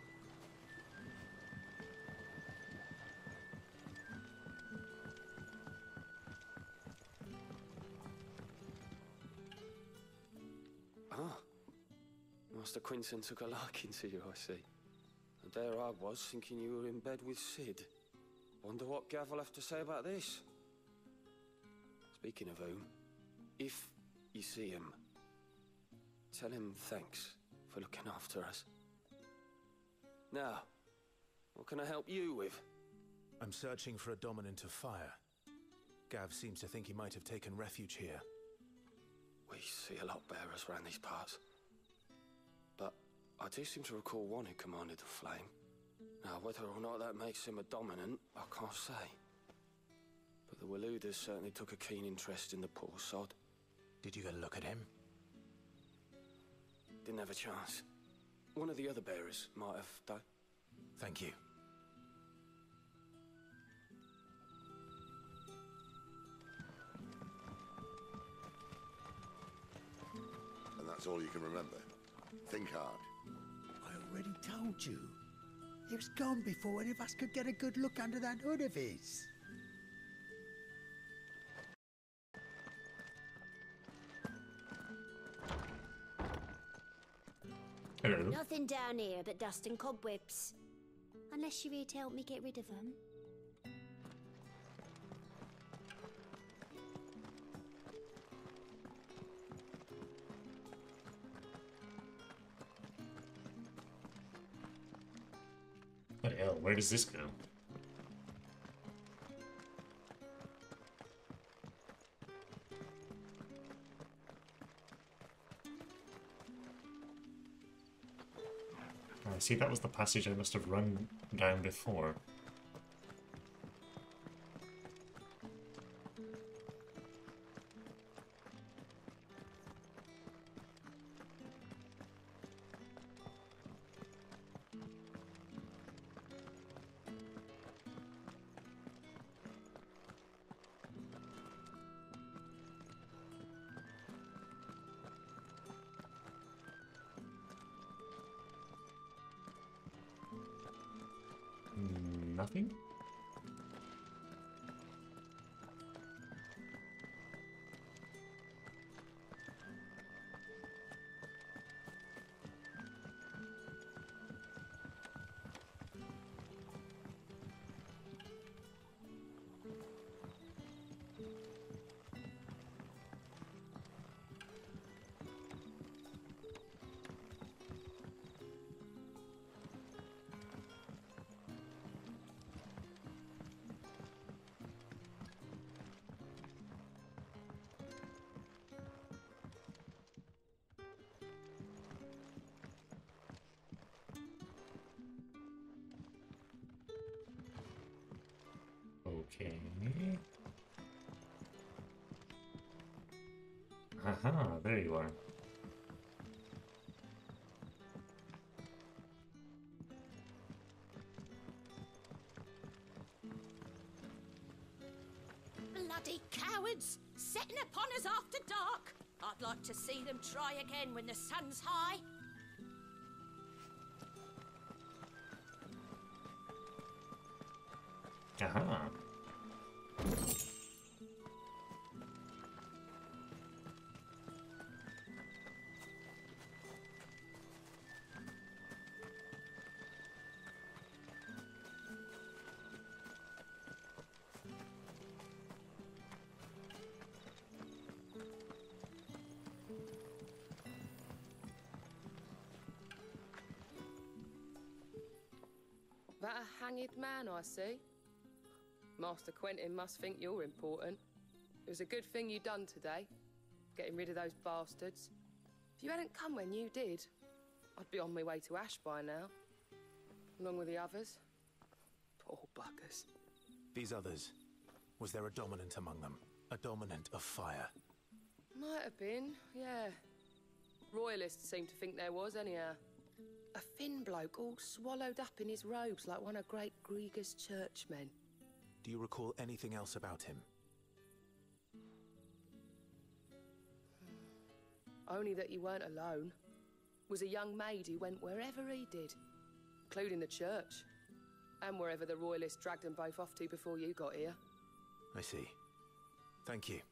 Ah, Master Quinton took a liking to you, I see. And there I was, thinking you were in bed with Sid. Wonder what Gav will have to say about this. Speaking of whom, if you see him, tell him thanks for looking after us. Now, what can I help you with? I'm searching for a dominant of fire. Gav seems to think he might have taken refuge here. We see a lot bearers around these parts. But I do seem to recall one who commanded the flame. Now, whether or not that makes him a dominant, I can't say. But the Waloeders certainly took a keen interest in the poor sod. Did you get a look at him? Didn't have a chance. One of the other bearers might have, though. Thank you. And that's all you can remember. Think hard. I already told you. He was gone before any of us could get a good look under that hood of his. Hello. Nothing down here but dust and cobwebs. Unless you're here to help me get rid of them. What the hell? Where does this go? I see, that was the passage I must have run down before. Nothing? Okay. Aha, there you are. Bloody cowards! Setting upon us after dark! I'd like to see them try again when the sun's high. Aha. A hanged man, I see. Master Quentin must think you're important. It was a good thing you done today, getting rid of those bastards. If you hadn't come when you did, I'd be on my way to Ash by now, along with the others. Poor buggers. These others, was there a dominant among them? A dominant of fire? Might have been, yeah. Royalists seem to think there was, anyhow. A thin bloke all swallowed up in his robes like one of Great Grieger's churchmen. Do you recall anything else about him? Only that you weren't alone. Was a young maid who went wherever he did, including the church, and wherever the Royalists dragged them both off to before you got here. I see. Thank you.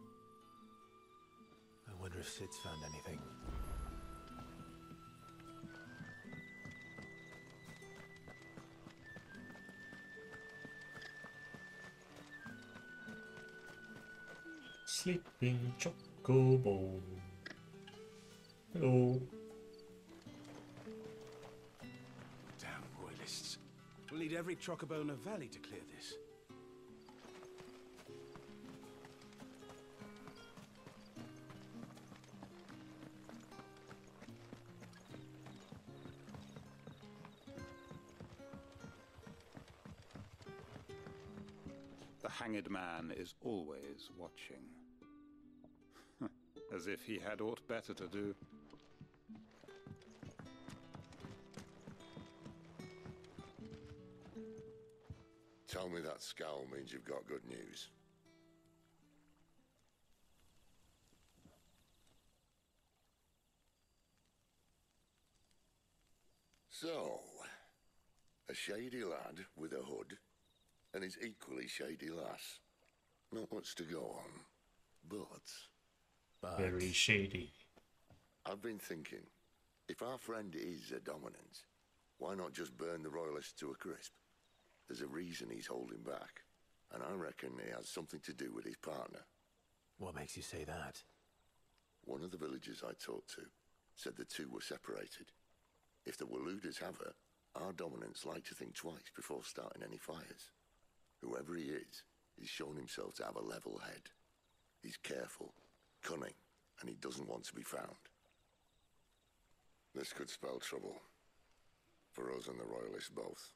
I wonder if Sid's found anything. Sleeping chocobo. Hello. Damn Royalists. We'll need every chocobo in the valley to clear this. The hanged man is always watching. As if he had aught better to do. Tell me that scowl means you've got good news. So, a shady lad with a hood, and his equally shady lass. Not much to go on, but... but... very shady. I've been thinking, if our friend is a dominant, why not just burn the Royalists to a crisp? There's a reason he's holding back, and I reckon he has something to do with his partner. What makes you say that? One of the villagers I talked to said the two were separated. If the Waluders have her, our dominants like to think twice before starting any fires. Whoever he is, he's shown himself to have a level head. He's careful, cunning, and he doesn't want to be found. This could spell trouble. For us and the Royalists both.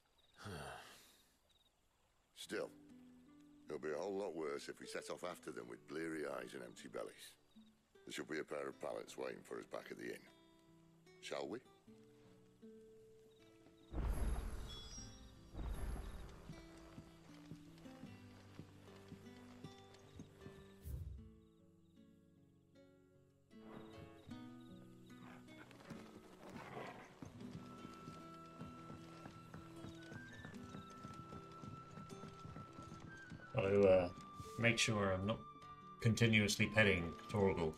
Still, it'll be a whole lot worse if we set off after them with bleary eyes and empty bellies. There should be a pair of pallets waiting for us back at the inn. Shall we? I'll uh, make sure I'm not continuously petting Torgal.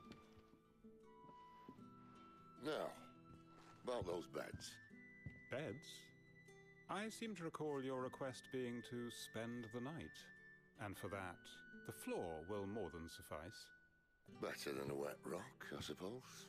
Now, about those beds. Beds? I seem to recall your request being to spend the night. And for that, the floor will more than suffice. Better than a wet rock, I suppose.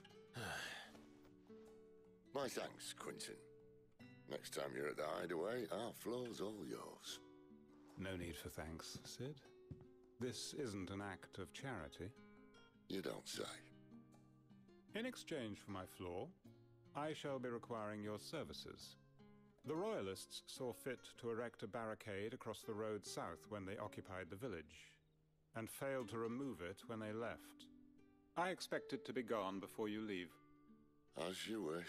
My thanks, Quentin. Next time you're at the hideaway, our floor's all yours. No need for thanks, Sid. This isn't an act of charity. You don't say. In exchange for my floor, I shall be requiring your services. The Royalists saw fit to erect a barricade across the road south when they occupied the village, and failed to remove it when they left. I expect it to be gone before you leave. As you wish.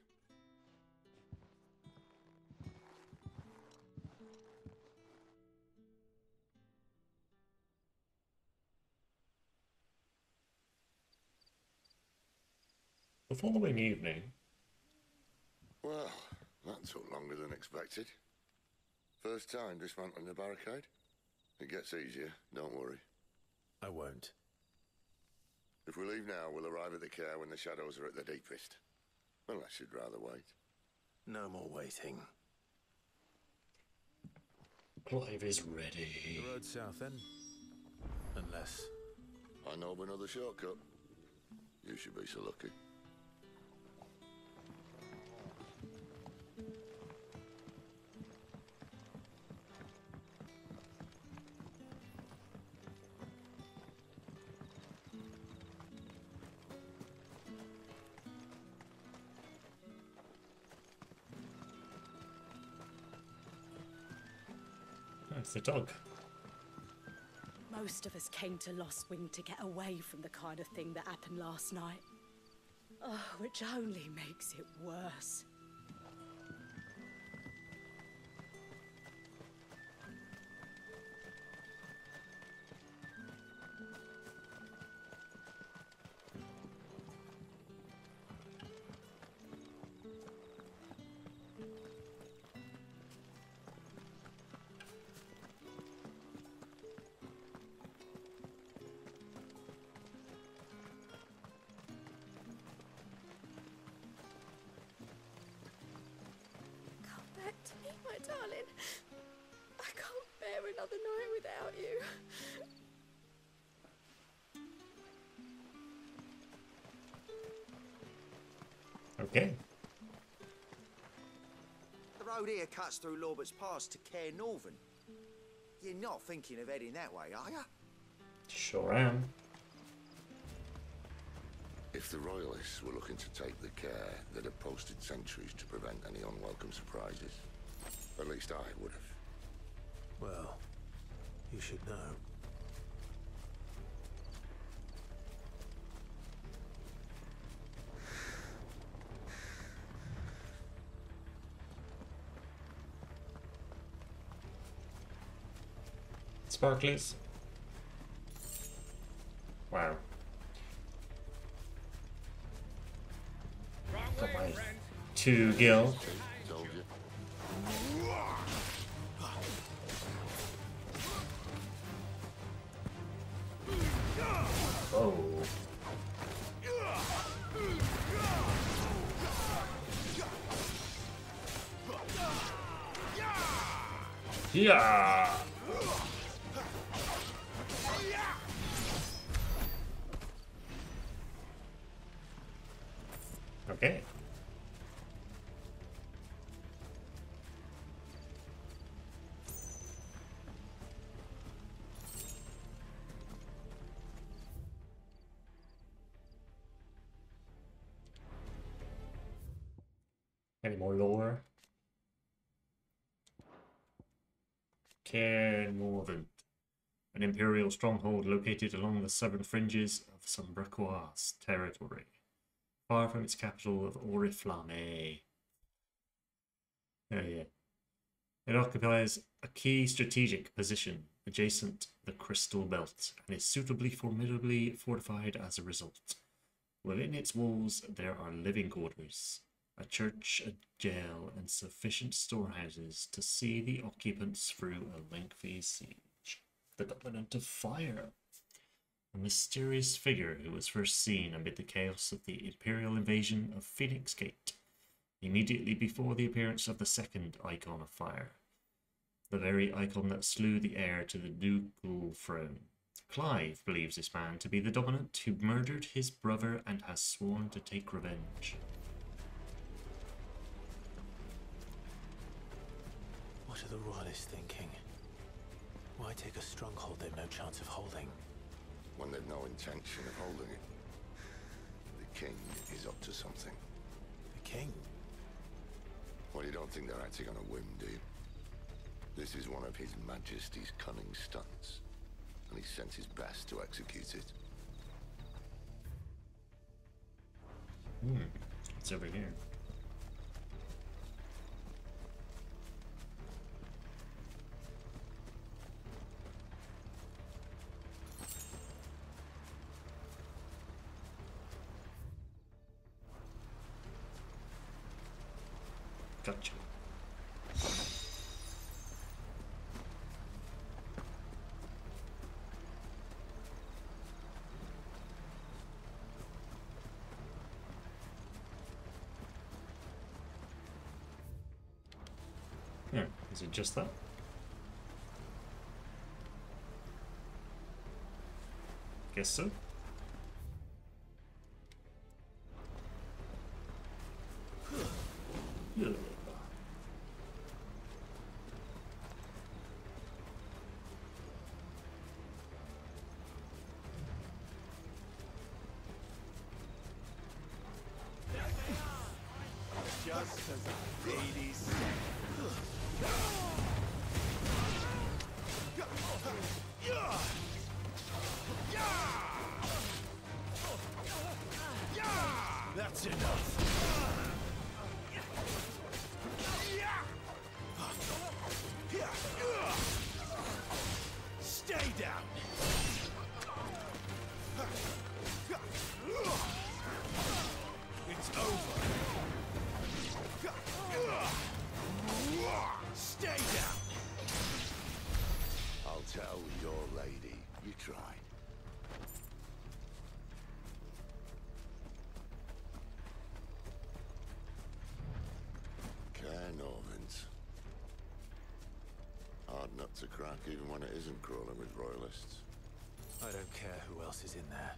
The following evening... Well, that took longer than expected. First time dismantling the barricade? It gets easier, don't worry. I won't. If we leave now, we'll arrive at the care when the shadows are at their deepest. Unless you'd rather wait. No more waiting. Clive is ready. The road south then? Unless... I know of another shortcut. You should be so lucky. That's the dog. Most of us came to Lost Wing to get away from the kind of thing that happened last night. Oh, which only makes it worse. Darling, I can't bear another night without you. Okay. The road here cuts through Lorbert's Pass to Care Northern. You're not thinking of heading that way, are you? Sure am. If the Royalists were looking to take the care, they'd have posted sentries to prevent any unwelcome surprises. At least I would have. Well, you should know. Sparklies. Wow. Got my two gil. Told you. Oh. Yeah. Okay. Any more lore? Caernarvon, an imperial stronghold located along the southern fringes of Sombraquois territory, far from its capital of Oriflamme. Oh yeah. It occupies a key strategic position adjacent the Crystal Belt and is suitably formidably fortified as a result. Within its walls there are living quarters, a church, a jail, and sufficient storehouses to see the occupants through a lengthy siege. The Dominant of Fire, a mysterious figure who was first seen amid the chaos of the Imperial invasion of Phoenix Gate, immediately before the appearance of the second Icon of Fire, the very icon that slew the heir to the ducal throne. Clive believes this man to be the Dominant who murdered his brother and has sworn to take revenge. What are the Royalists thinking? Why take a stronghold they've no chance of holding? When they've no intention of holding it. The king is up to something. The king? Well, you don't think they're acting on a whim, do you? This is one of His Majesty's cunning stunts, and he sent his best to execute it. Hmm, it's over here. Gotcha. Yeah, is it just that? Guess so. Yeah. Just as the ladies said. That's enough. Stay down. It's over. Stay down. I'll tell your lady. You try. Cairnorvins. Hard nut to crack even when it isn't crawling with royalists. I don't care who else is in there.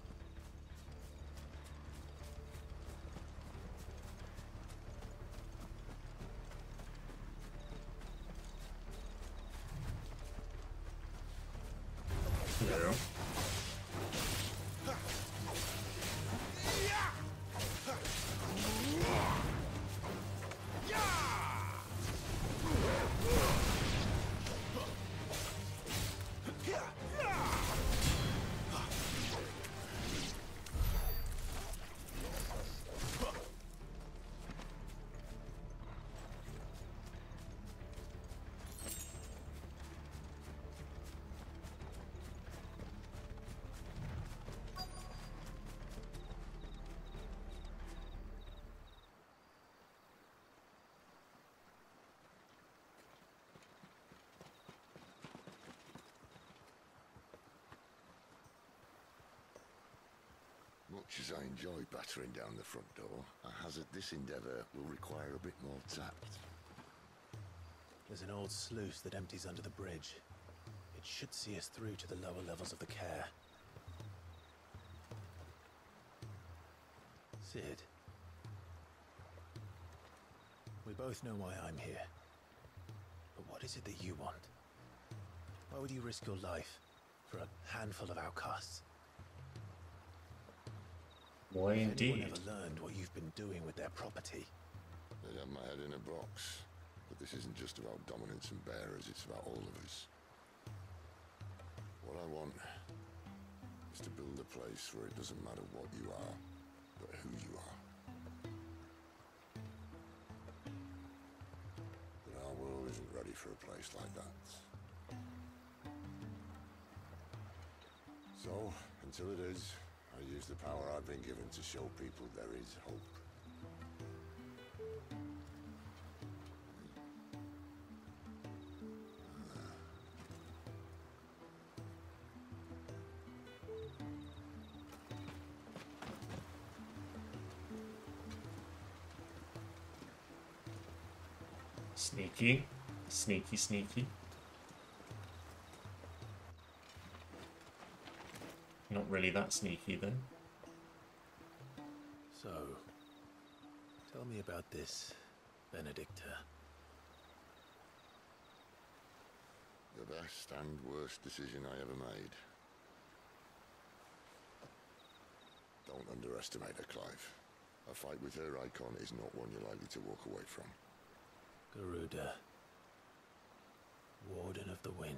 Hello. Much as I enjoy battering down the front door, I hazard this endeavour will require a bit more tact. There's an old sluice that empties under the bridge. It should see us through to the lower levels of the care. Sid. We both know why I'm here. But what is it that you want? Why would you risk your life for a handful of outcasts? Why If indeed? anyone ever learned what you've been doing with their property. They'd have my head in a box. But this isn't just about dominance and bearers, it's about all of us. What I want is to build a place where it doesn't matter what you are, but who you are. But our world isn't ready for a place like that. So, until it is, I use the power I've been given to show people there is hope. Sneaky. Sneaky, sneaky. Not really that sneaky, though. So, tell me about this, Benedikta. The best and worst decision I ever made. Don't underestimate her, Clive. A fight with her icon is not one you're likely to walk away from. Garuda. Warden of the Wind.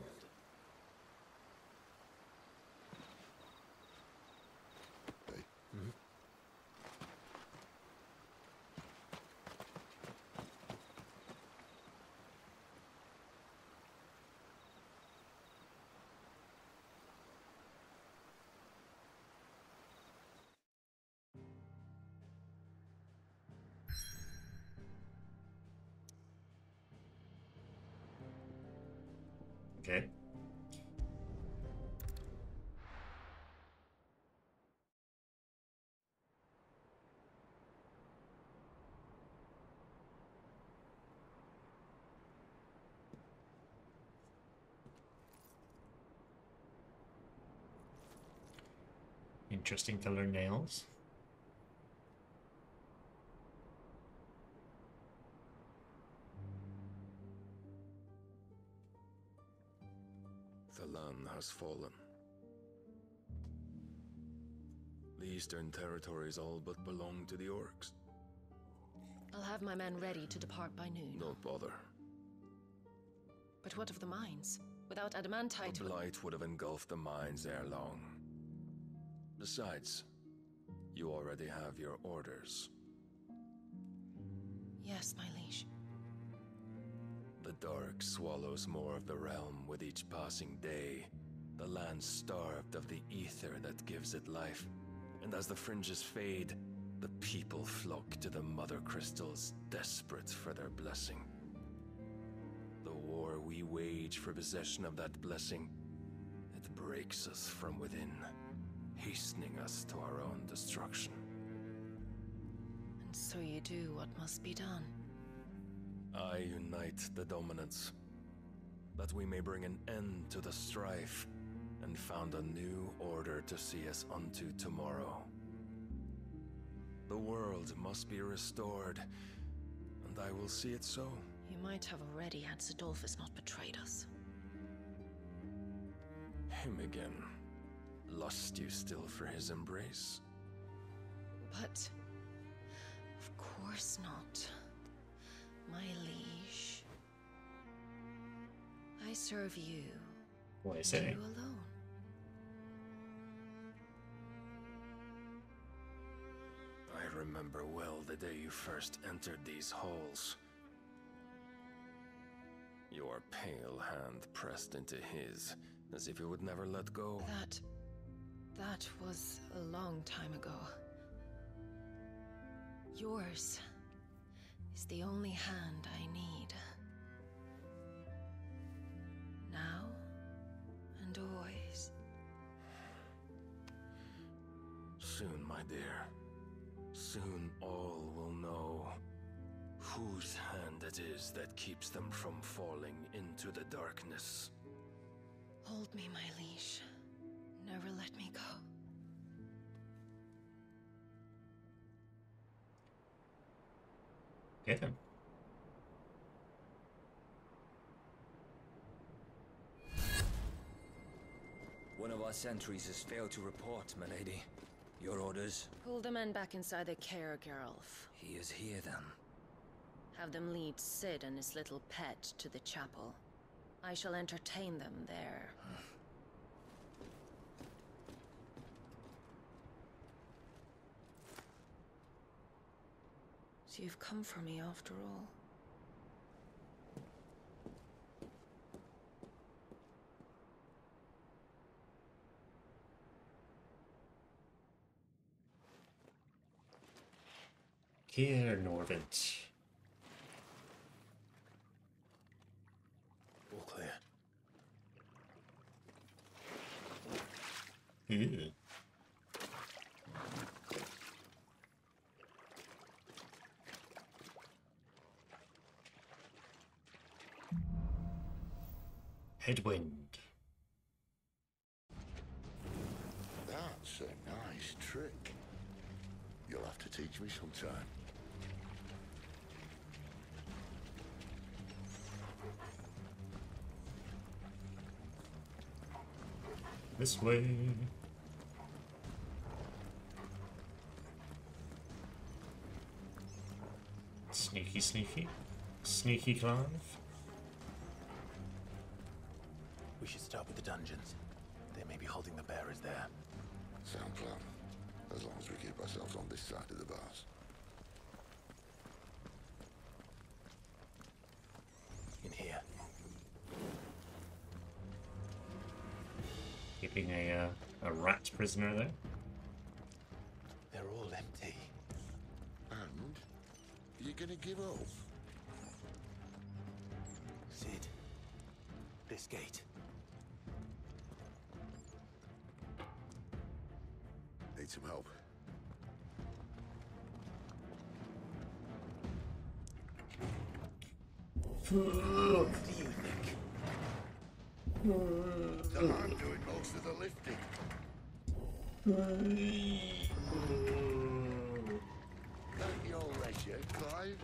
Hey. Hmm? Okay. Interesting color nails. The land has fallen. The Eastern Territories all but belong to the orcs. I'll have my men ready to depart by noon. Don't bother. But what of the mines? Without adamantite... The blight would have engulfed the mines ere long. Besides, you already have your orders. Yes, my liege. The dark swallows more of the realm with each passing day. The land starved of the ether that gives it life. And as the fringes fade, the people flock to the mother crystals, desperate for their blessing. The war we wage for possession of that blessing, it breaks us from within, hastening us to our own destruction. And so you do what must be done. I unite the dominants, that we may bring an end to the strife, and found a new order to see us unto tomorrow. The world must be restored, and I will see it so. You might have already had Zidolphus not betrayed us. Him again. Lust you still for his embrace? But... of course not. My liege. I serve you. What is it? You alone. I remember well the day you first entered these halls. Your pale hand pressed into his, as if it would never let go. That... that was a long time ago. Yours is the only hand I need. Now and always. Soon, my dear. Soon all will know whose hand it is that keeps them from falling into the darkness. Hold me, my liege. Never let me go. Get him. One of our sentries has failed to report, milady. Your orders? Pull the men back inside the care, Geralf. He is here, then. Have them lead Sid and his little pet to the chapel. I shall entertain them there. So you've come for me after all. Here, Norvent. All clear. Ew. Headwind. That's a nice trick. You'll have to teach me sometime. This way. Sneaky, sneaky. Sneaky Clive. We should start with the dungeons. They may be holding the bearers there. Sound plan. As long as we keep ourselves on this side of the bars. In here. Keeping a, uh, a rat prisoner there. They're all empty. And? You're gonna give up? Sid. This gate. Need some help. What do you think? I'm doing most of the lifting. At your leisure, Clive.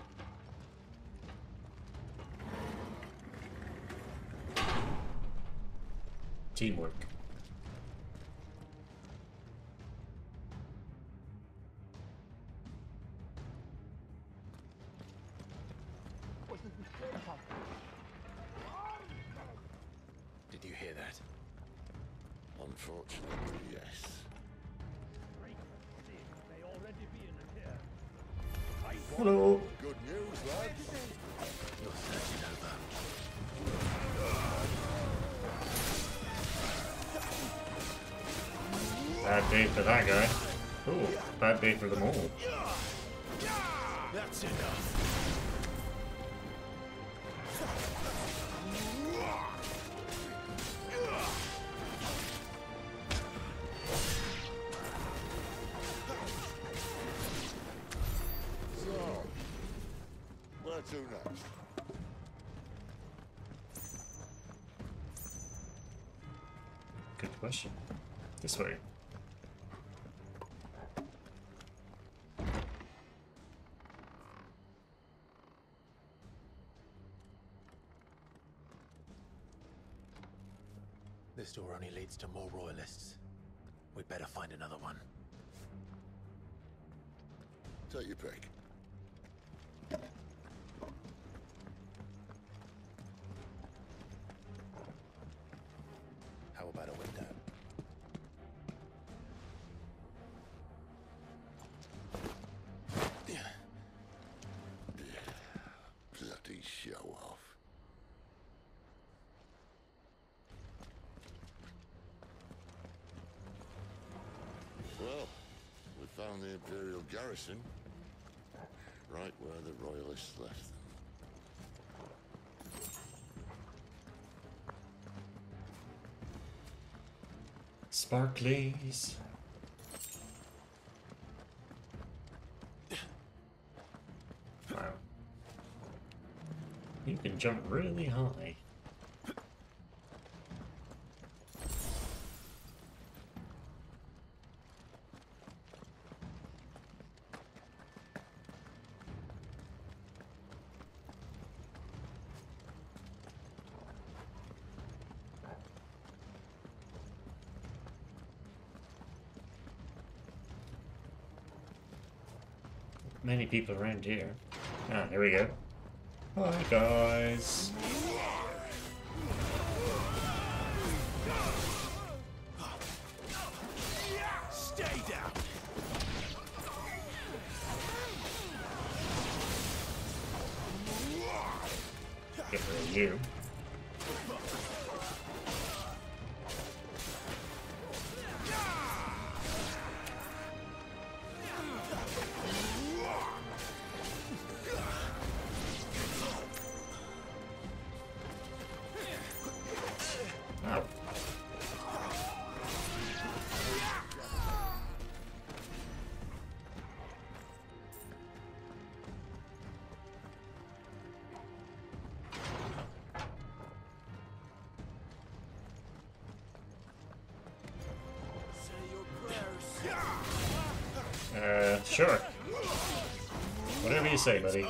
Teamwork. Did that? Unfortunately, yes. Hello. Good news, lads. You're surging over. Bad day for that guy. Ooh, bad day for them all. That's enough. So, where to next? Good question. This way. This door only leads to more royalists. We'd better find another one. Take your pick. How about a window? Bloody show off. Well, we found the Imperial garrison, right where the Royalists left them. Sparklies. Wow. You can jump really high. Many people around here. Ah, here we go. Hi guys. Stay down. Get rid of you. Uh, sure. Whatever you say, buddy.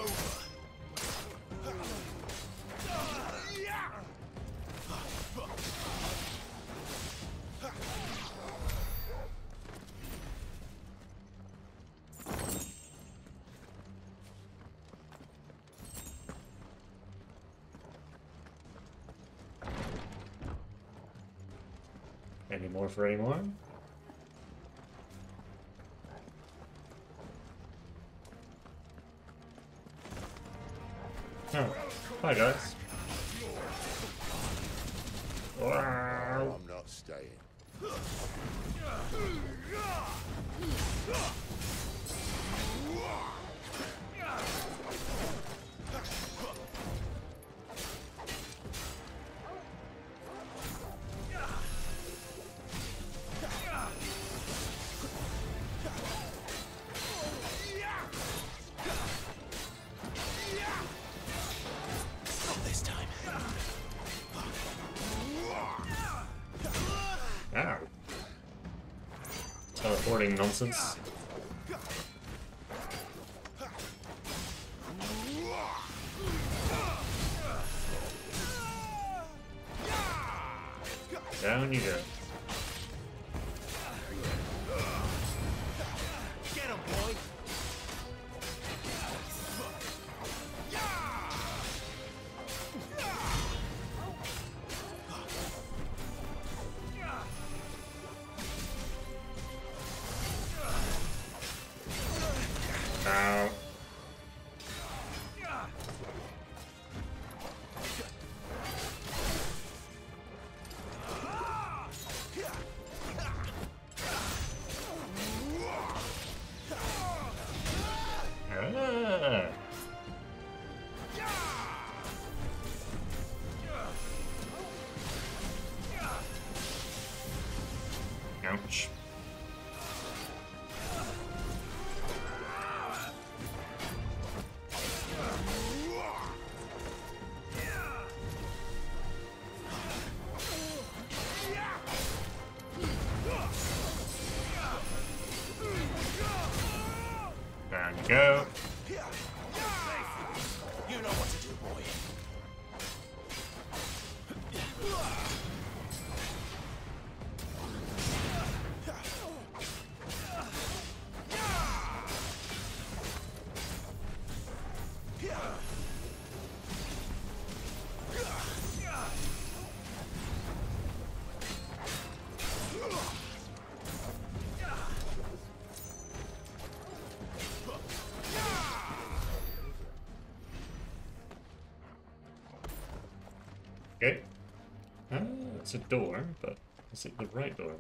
Any more for any more? Oh, hi guys. Wow. I'm not staying. Ow. Teleporting nonsense. Down you go. Get him, boy. Ow. Ah. Ouch. Down you go. You know what to do, boy. Okay. Ah, it's a door, but is it the right door?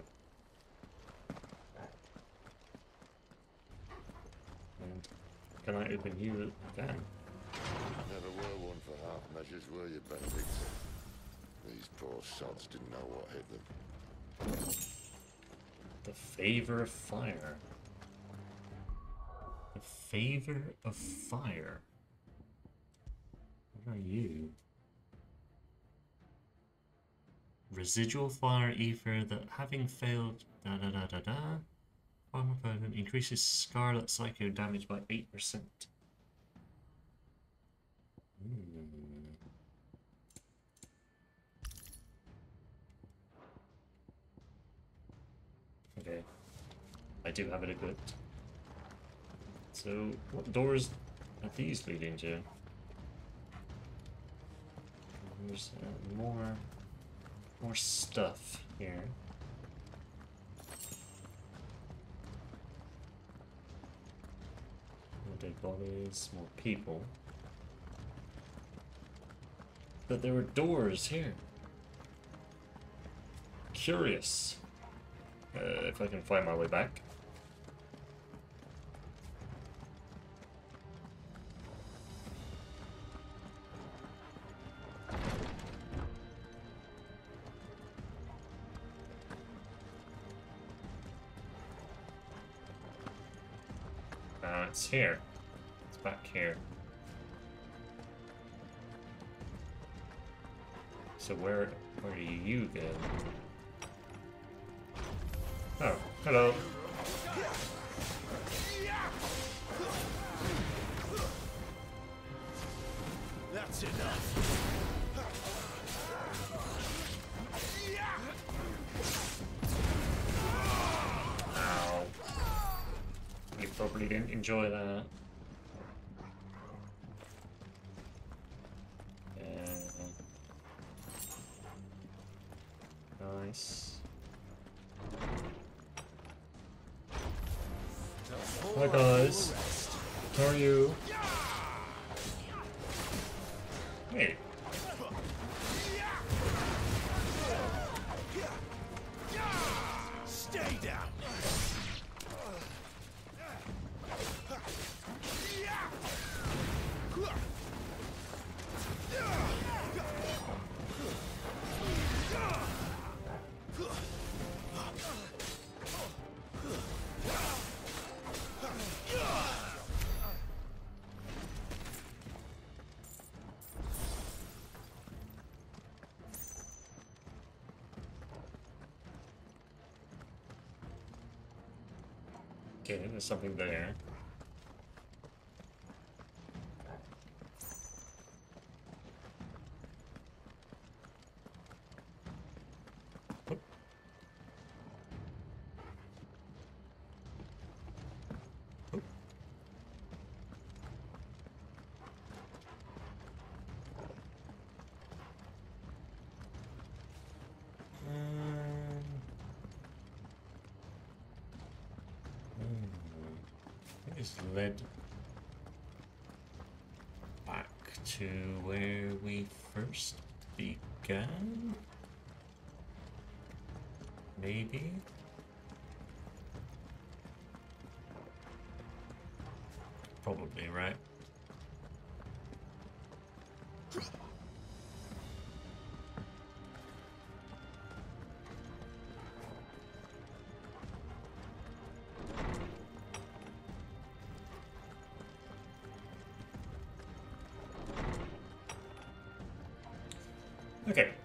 And can I open you again? Never were one for half measures, were you, Benedikta? These poor sods didn't know what hit them. The favor of fire. The favor of fire. What are you? Residual fire ether that having failed da da da da da farmer opponent increases Scarlet Psycho damage by eight percent. Hmm. Okay. I do have it equipped. So what doors are these leading to? There's uh, more More stuff here. More dead bodies, more people. But there were doors here. Curious. Uh, if I can find my way back. Uh, it's here. It's back here. So where where do you go? Oh, hello. That's enough. Ow. You probably didn't enjoy that. Yeah. Nice. Hi guys. How are you? Hey. Stay down. Okay, there's something there. Oh. Oh. Um. What is lead back to where we first began? Maybe? Probably, right? Okay.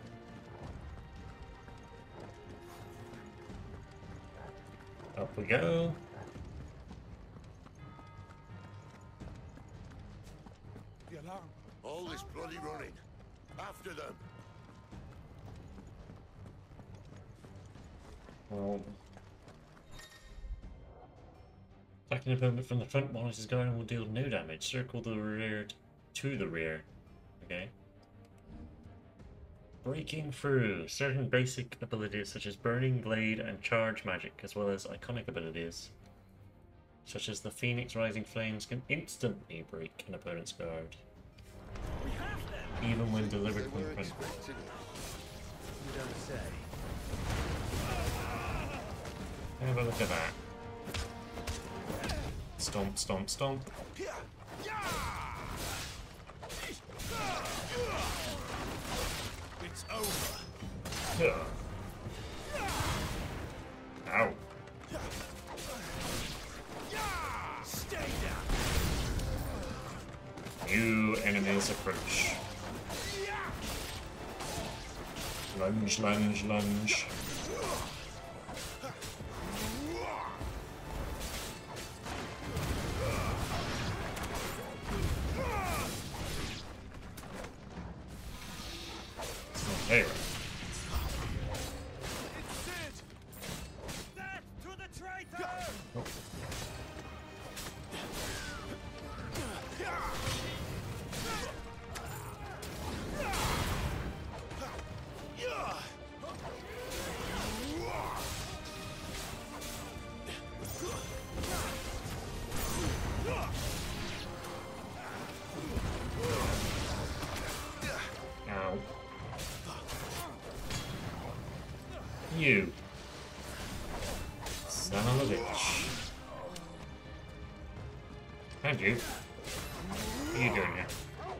Up we go. The alarm. All this bloody running. After them. Well, attacking opponent from the front while his guardian will deal no damage. Circle the rear to the rear. Okay. Breaking through. Certain basic abilities such as Burning Blade and Charge Magic, as well as iconic abilities such as the Phoenix Rising Flames, can instantly break an opponent's guard, even when delivered from front. You don't say. Have a look at that. Stomp, stomp, stomp. It's over. Yeah. Ow. Stay down. New enemies approach. Lunge, lunge, lunge. There. Oh. Ow. You. Son of a bitch. And you. What are you doing here?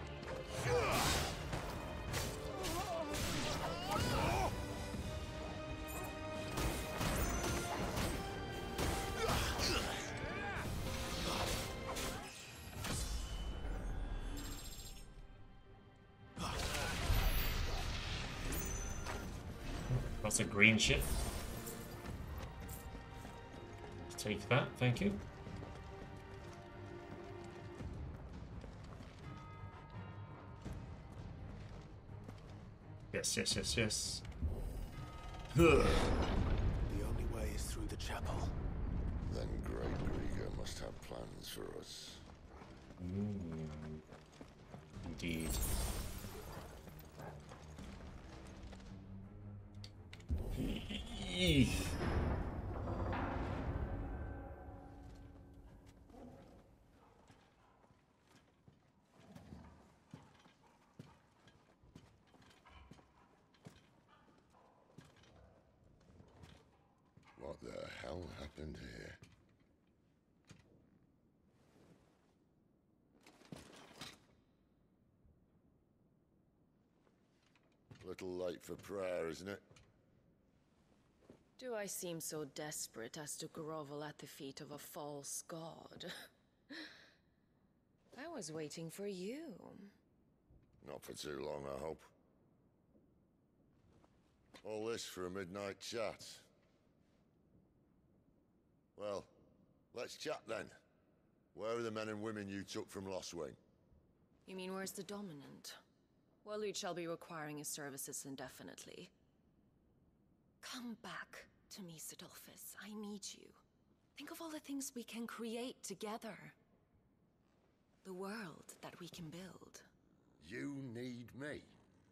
That's a green ship. Take that, thank you. Yes, yes, yes, yes. The only way is through the chapel. Then Great Grieger must have plans for us. Mm. Indeed. Eesh. What the hell happened here? Little late for prayer, isn't it? Do I seem so desperate as to grovel at the feet of a false god? I was waiting for you. Not for too long, I hope. All this for a midnight chat. Well, let's chat then. Where are the men and women you took from Lostwing? You mean where's the dominant? Waleed shall be requiring his services indefinitely. Come back to me, Sidolphus. I need you. Think of all the things we can create together. The world that we can build. You need me?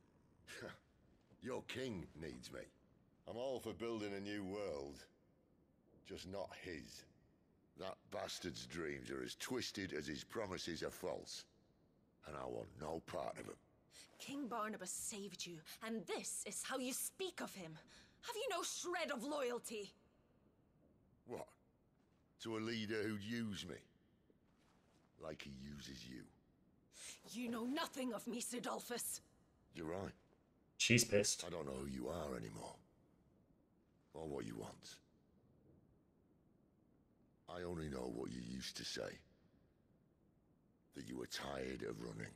Your king needs me. I'm all for building a new world. Just not his. That bastard's dreams are as twisted as his promises are false. and I want no part of him. King Barnabas saved you, and this is how you speak of him. Have you no shred of loyalty? What? To a leader who'd use me? Like he uses you. You know nothing of me, Sidolphus. You're right. She's pissed. I don't know who you are anymore. Or what you want. I only know what you used to say. That you were tired of running.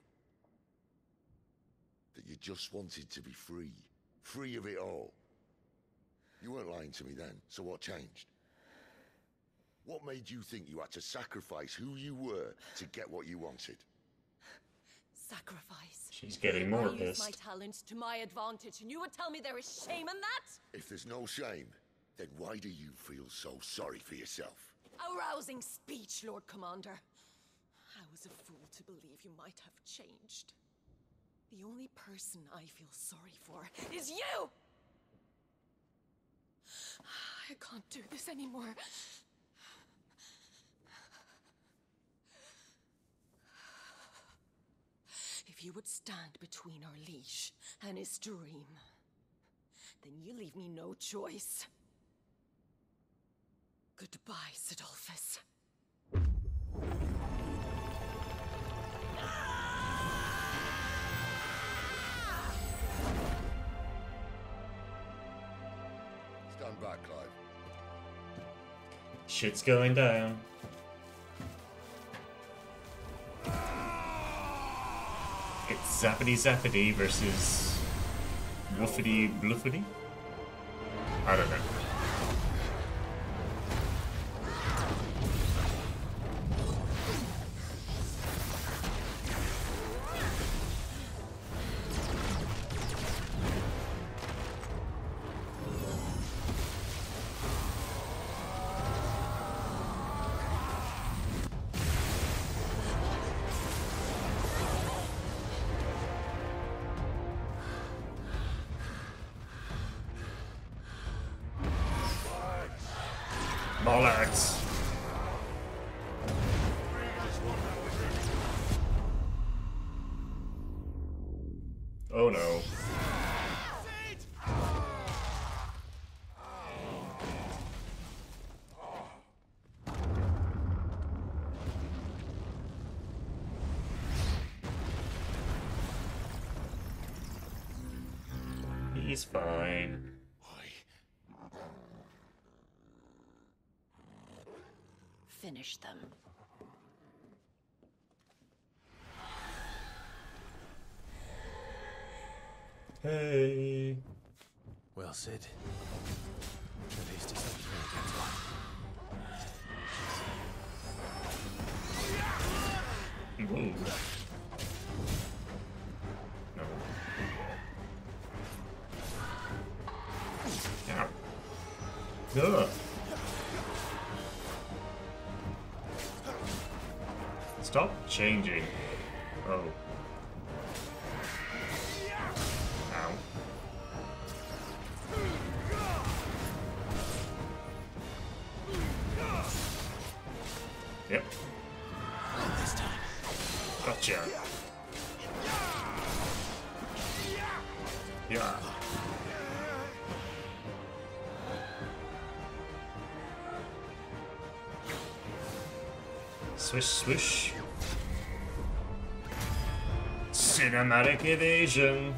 That you just wanted to be free. Free of it all. You weren't lying to me then, so what changed? What made you think you had to sacrifice who you were to get what you wanted? Sacrifice. She's getting more I use pissed. my talents to my advantage, and you would tell me there is shame in that? If there's no shame, then why do you feel so sorry for yourself? A rousing speech, Lord Commander. I was a fool to believe you might have changed. The only person I feel sorry for is you! I can't do this anymore. If you would stand between our liege and his dream, then you leave me no choice. Goodbye, Sidolphus. Stand back, Clive. Shit's going down. It's Zappity Zappity versus Woofity Bluffity? I don't know. Bollards. Oh no. He's fine. Finish them. Hey. Well, Sid. At least he's not here against one. Ooh. No. Ow. Ugh. Stop changing. Oh. Ow. Yep. This time. Gotcha. Yeah. Swish, swish. Cinematic evasion.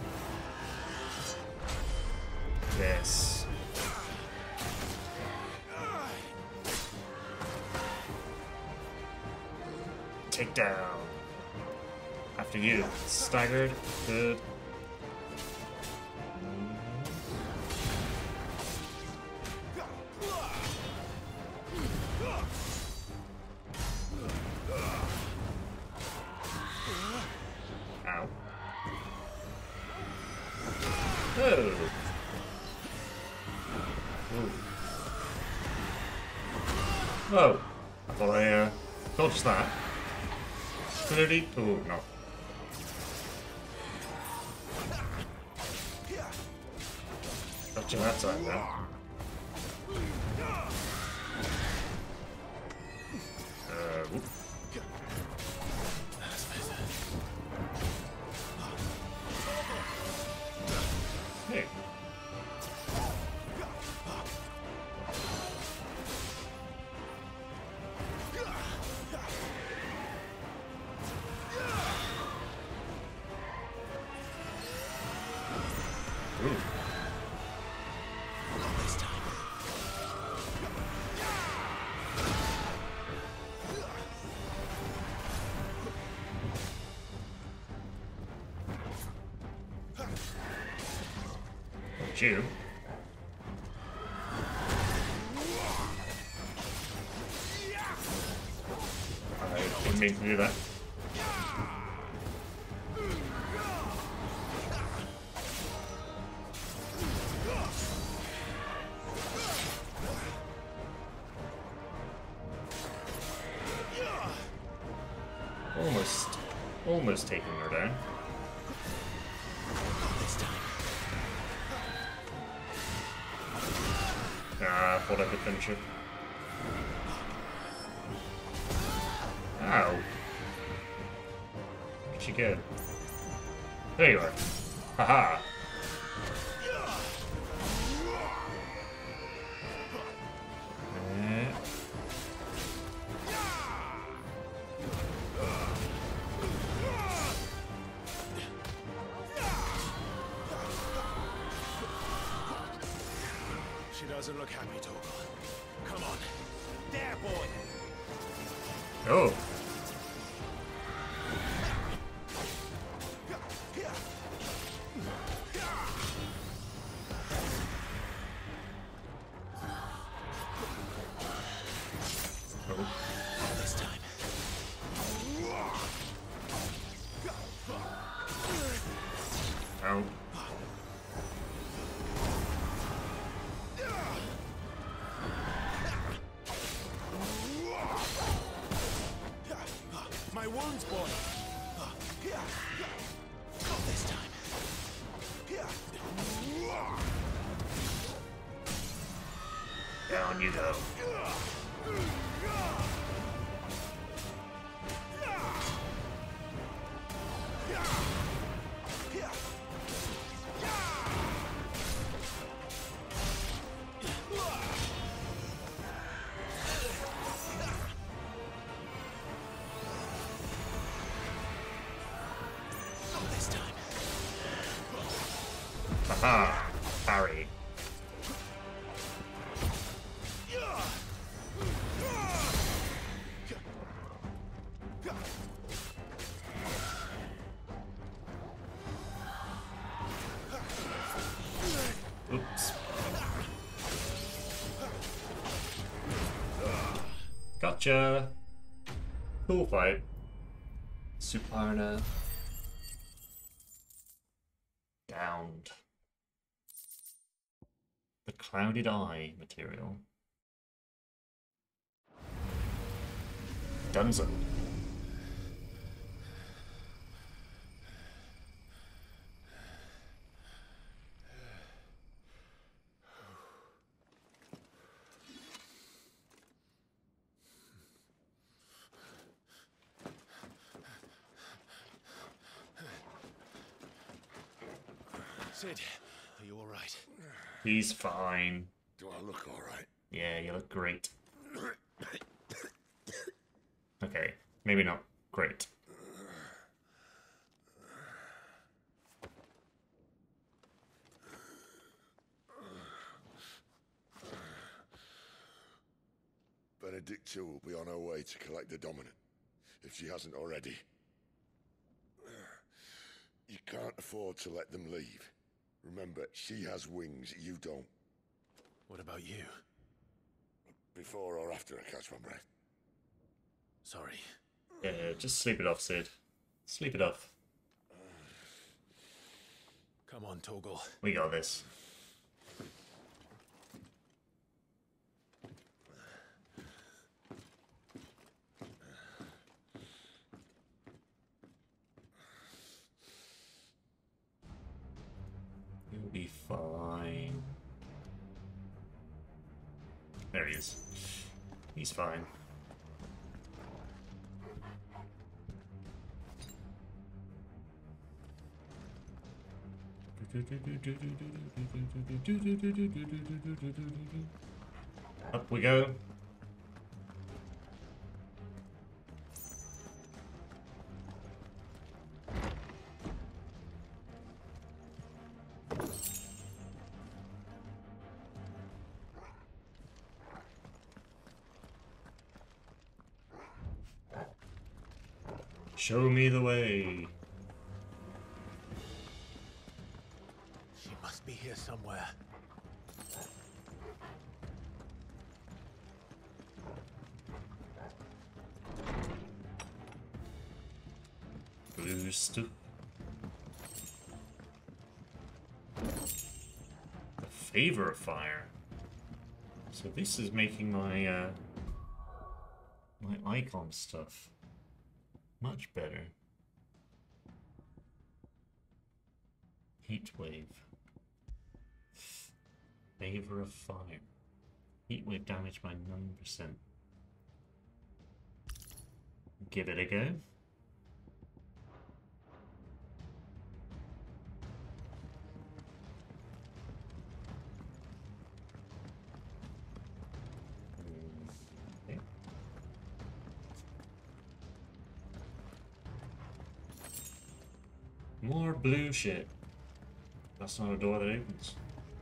Yes. Take down. After you. Staggered. Good. Ow. Oh. Ooh. Oh. I thought I uh, dodged that. Thirty. Oh no. Gotcha that time then. Uh, whoop. Hit you. I didn't mean to do that. Almost, almost taking her down. This time. Ah, I thought I could finish it. Ow. Where'd she go? There you are. Haha. Eh. She doesn't look happy, Toggle. Come on. There, boy. Oh. This time. Ow. My wounds, boy. Not this time. Down you go. Not this time. Haha. Parry. Oops. Gotcha. Cool fight. Suparna. Downed. The Clouded Eye material. Dunzo. Sid, are you all right? He's fine. Do I look all right? Yeah, you look great. Okay, maybe not great. Benedikta will be on her way to collect the dominant, if she hasn't already. You can't afford to let them leave. Remember, she has wings, you don't. What about you? Before or after I catch my breath? Sorry. Yeah, just sleep it off, Sid. Sleep it off. Come on, Toggle. We got this. You'll be fine. There he is. He's fine. Up we go. Show me the way. She must be here. here somewhere. Boost. The favor of fire. So this is making my uh, my icon stuff much better. Heat wave. Favor of fire. Heat wave damage by nine percent. Give it a go. Okay. More blue shit. That's not a door that opens.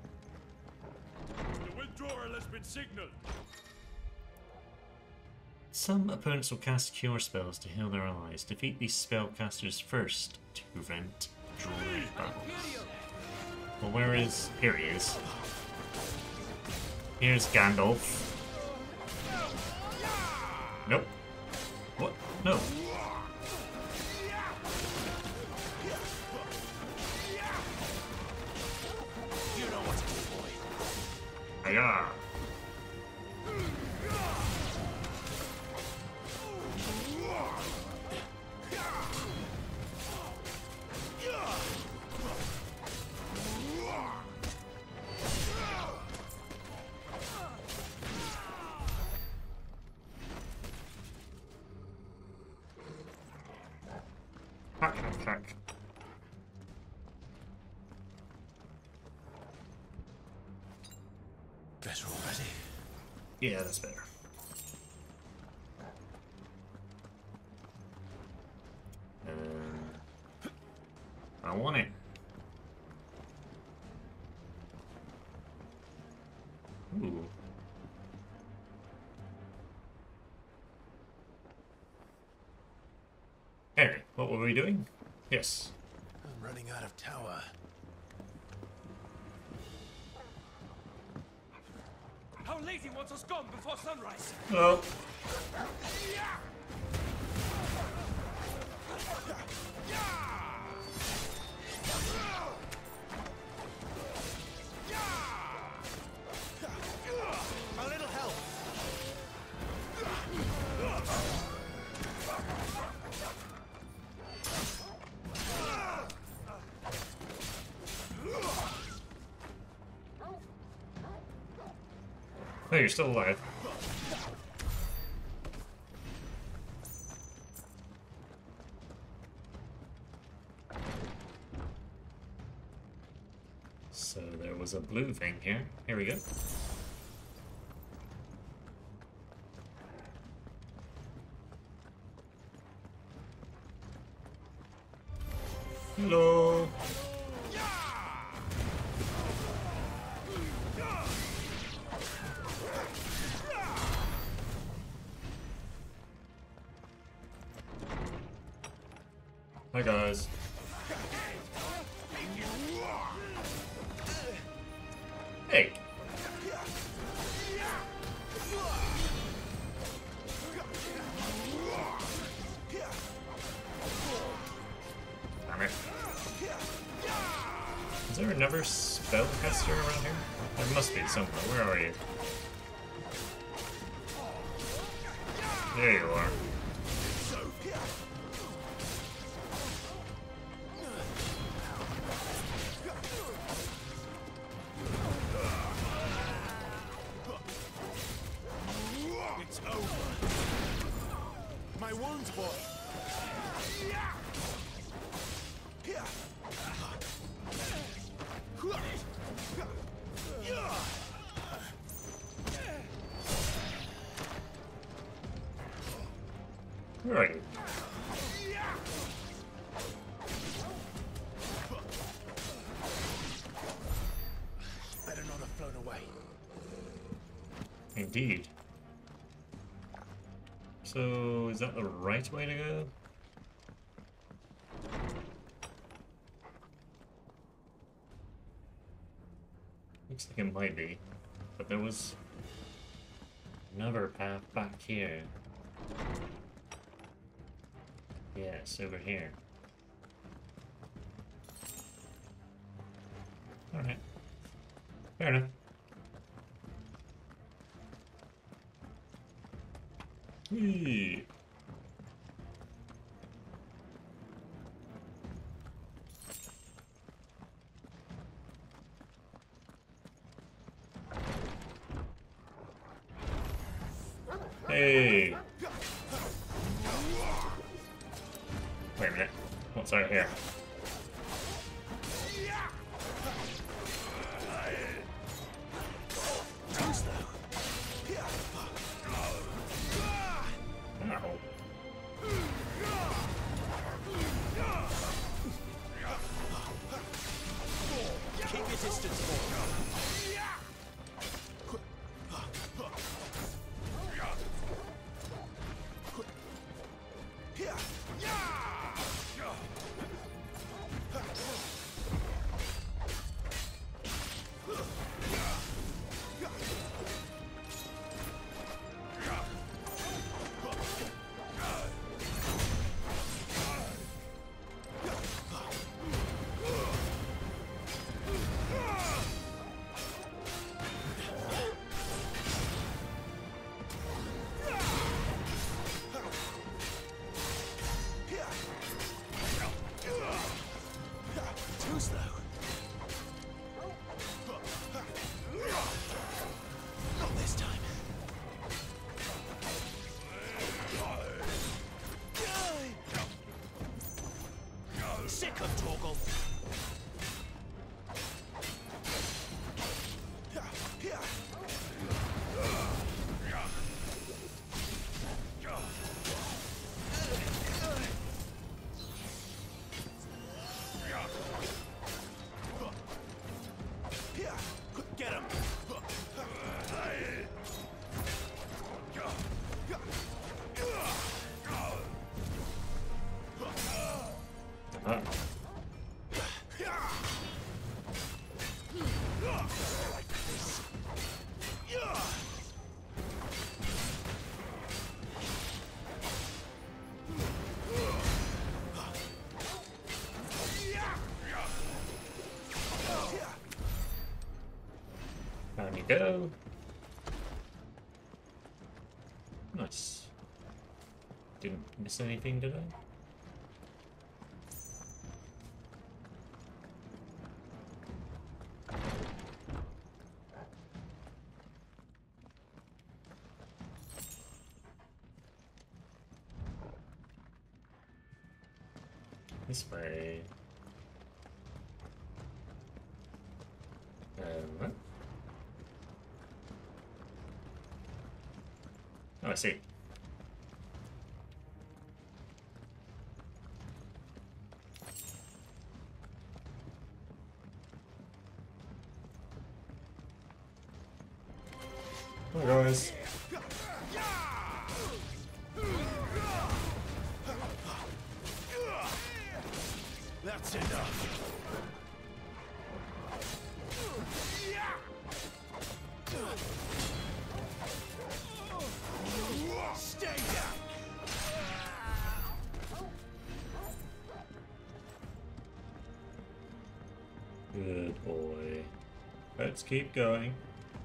The withdrawal has been signaled. Some opponents will cast cure spells to heal their allies. Defeat these spellcasters first to prevent drawing battles. Well, where is... Here he is. Here's Gandalf. Nope. What? No. You know what's good, boy. Hiya! Hack, hack, hack. Better already. Yeah, that's better. Uh, I want it. Ooh. Anyway, what were we doing? Yes. I'm running out of tower. Our lady wants us gone before sunrise. Hello. A little help. Oh, you're still alive. So there was a blue thing here. Here we go. Hello. Hi guys. Hey. Damn it. Is there another spellcaster around here? There must be somewhere. Where are you? There you are. It's over. My wounds, boy. Where are you? Better not have flown away. Indeed. So, is that the right way to go? Looks like it might be. But there was another path back here. Yes, over here. Alright. Fair enough. Whee! Hey! Wait a minute. What's out here? Keep your distance, boy. Down you go. Nice. Didn't miss anything, did I? This way. Um, oh, I see. Hi guys. That's enough. Stay down. Good boy. Let's keep going.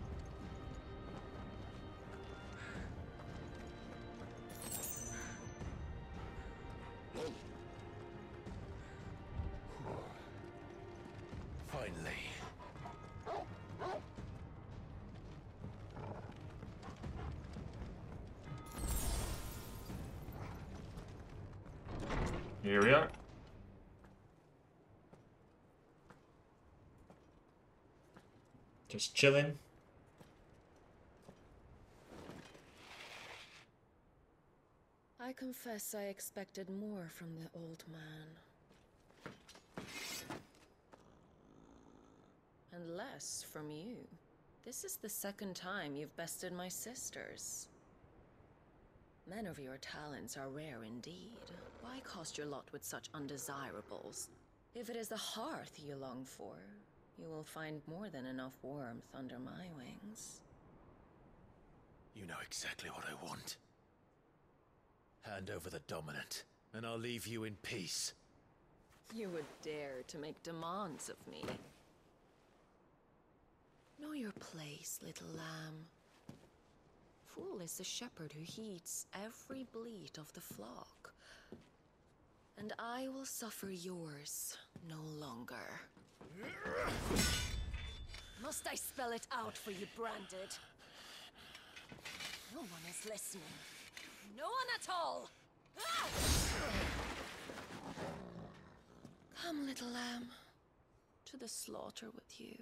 Here we are. Just chilling. I confess I expected more from the old man. And less from you. This is the second time you've bested my sisters. Men of your talents are rare indeed. Why cast your lot with such undesirables? If it is the hearth you long for, you will find more than enough warmth under my wings. You know exactly what I want. Hand over the dominant, and I'll leave you in peace. You would dare to make demands of me. Know your place, little lamb. Fool is the shepherd who heeds every bleat of the flock. And I will suffer yours no longer. Must I spell it out for you, Branded? No one is listening. No one at all! Ah! Come, little lamb, to the slaughter with you.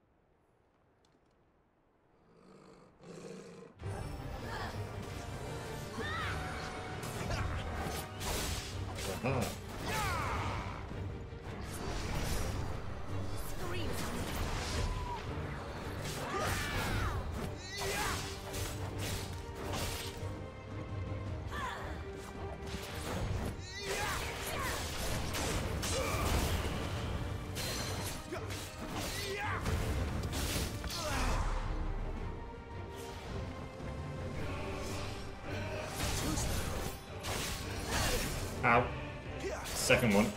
Uh-huh. Ow. Second one.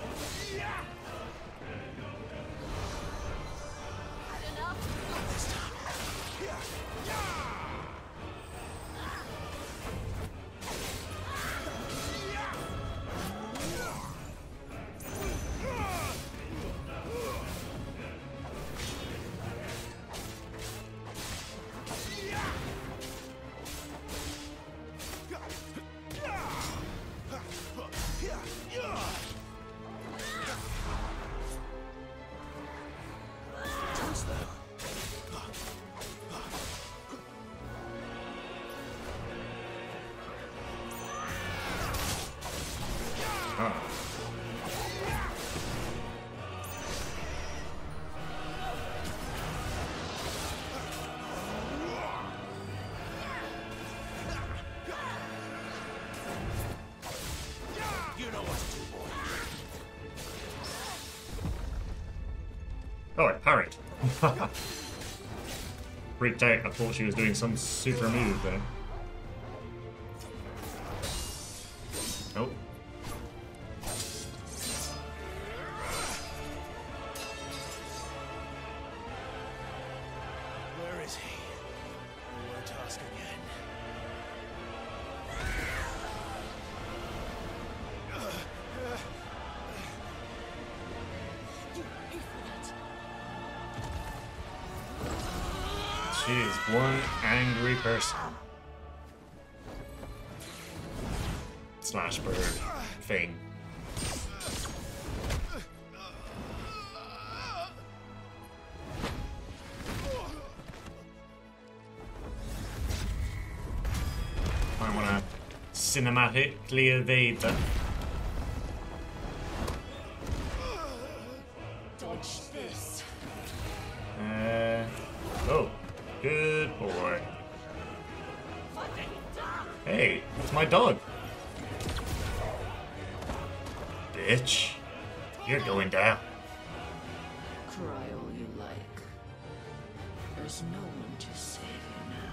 Oh, I parried. Freaked out. I thought she was doing some super move there. Nope. Where is he? We won't ask again. She is one angry person. Slash bird thing. I wanna cinematically evade that. Dodge this. Uh oh. Good boy. Hey, it's my dog. Bitch. You're going down. Cry all you like. There's no one to save you now.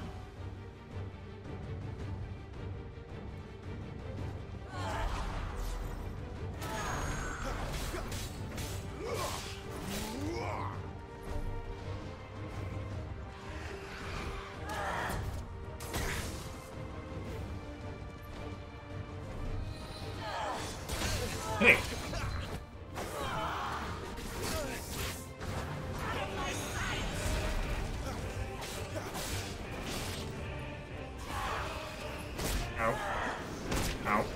Hey. Ow. Ow.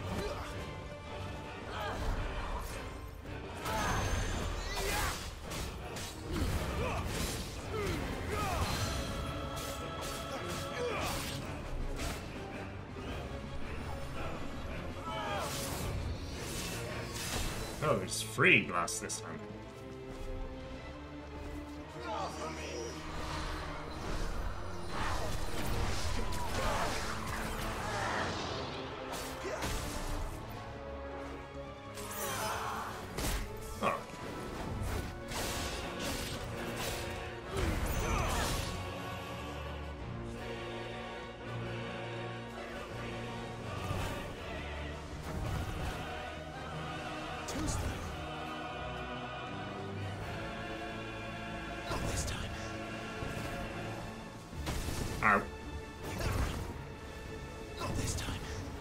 Oh, it's free glass this time. Oh. Not this time. Ow. Not this time.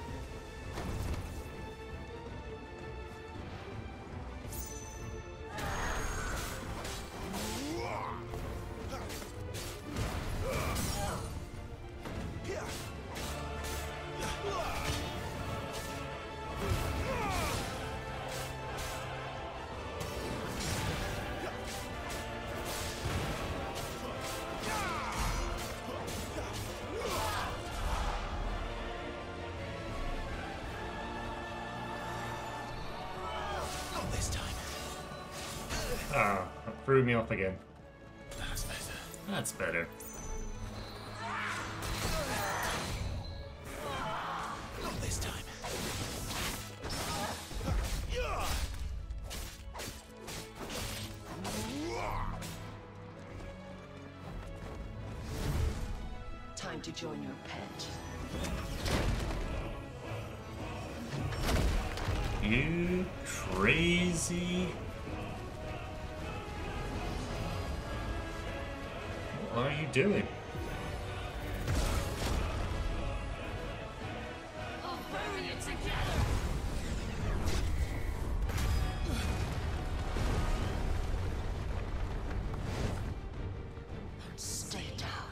Ah, that threw me off again. That's better. That's better. Not this time. Time to join your pet. You crazy. What are you doing? I'll bury you together. Stay down.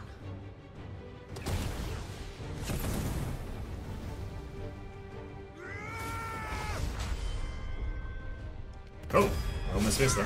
Oh, I almost missed that.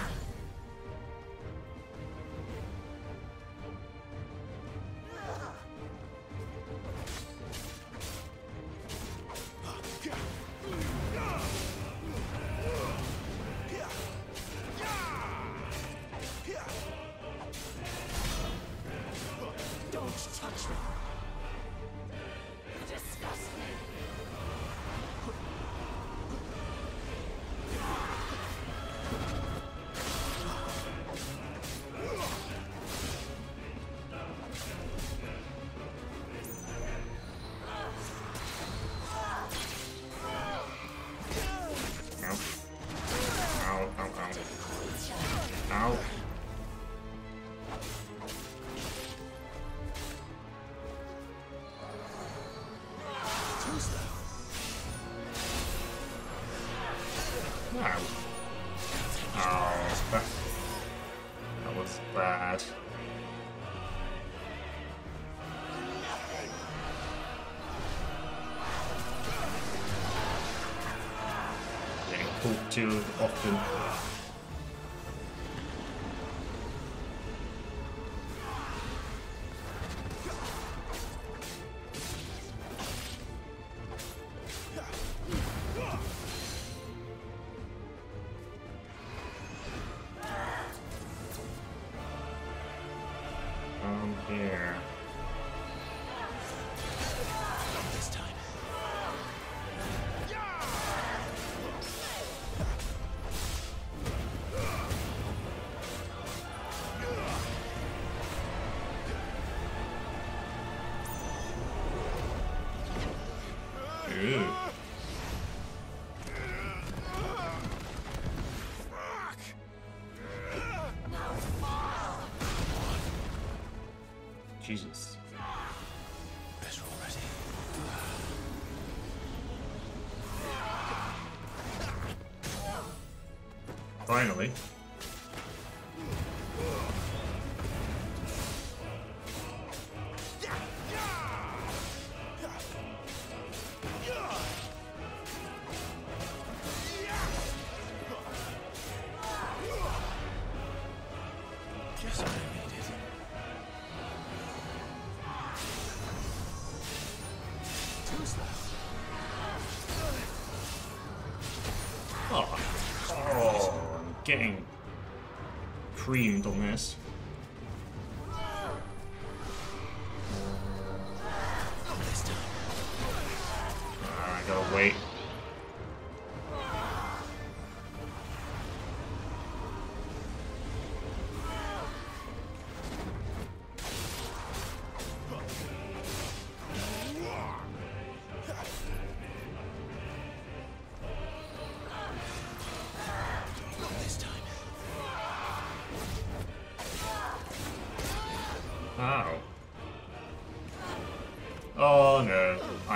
Too often. Um, here. This time. Ew. Jesus. Better already. Finally. Just what I needed. Too slow. Oh, oh, I'm getting creamed on this. Not this time. Ah, I gotta wait.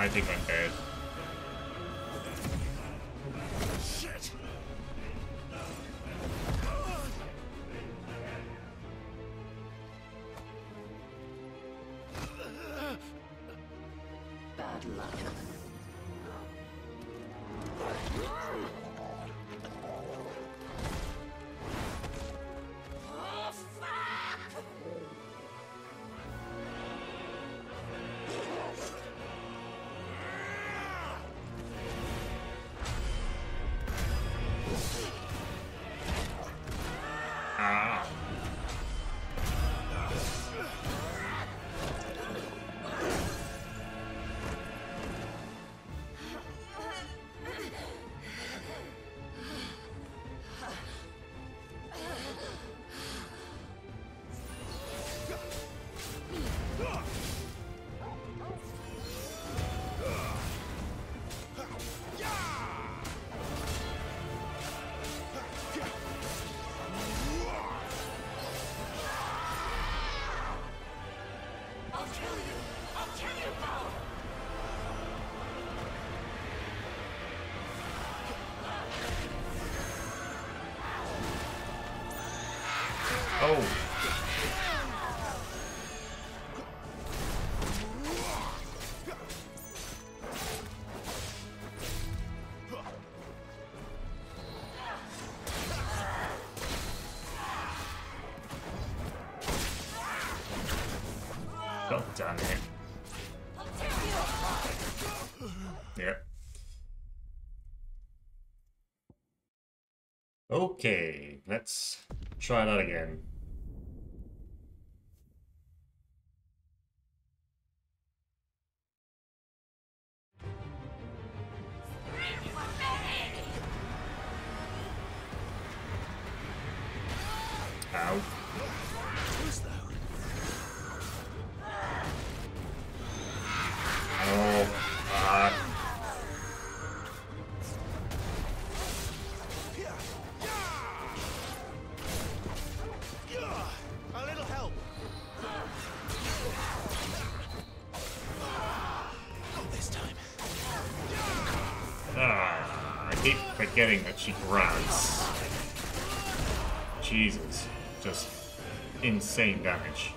I think I'm dead. Shit! Bad luck. Oh. God damn it. Yep. Okay, let's try that again. Ow. Oh, uh. A little help. Not this time. Ah, I keep forgetting that she grabs. Jesus, just insane damage.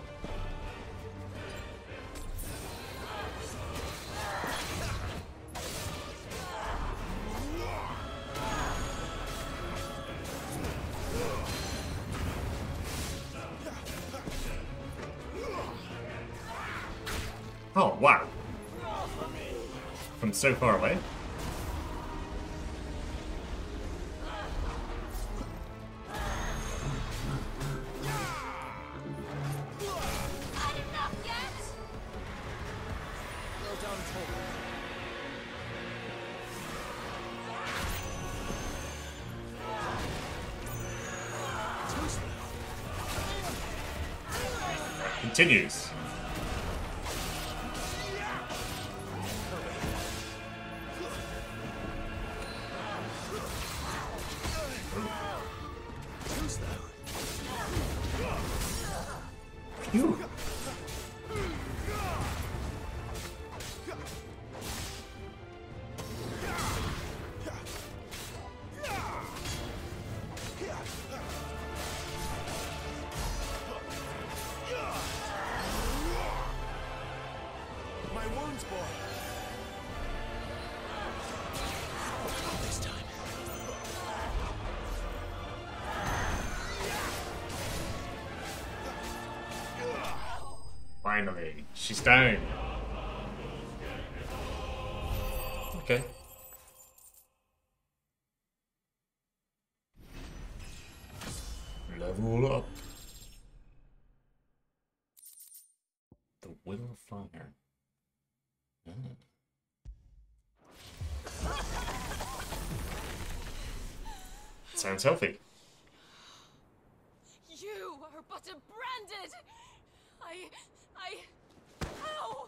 Oh, wow. From so far away? Continues. Phew. My wounds, boy. Not this time. Finally, she's down. Okay. Level up. The Will of Fire. Mm. Sounds healthy. You are but a branded. I. I. How?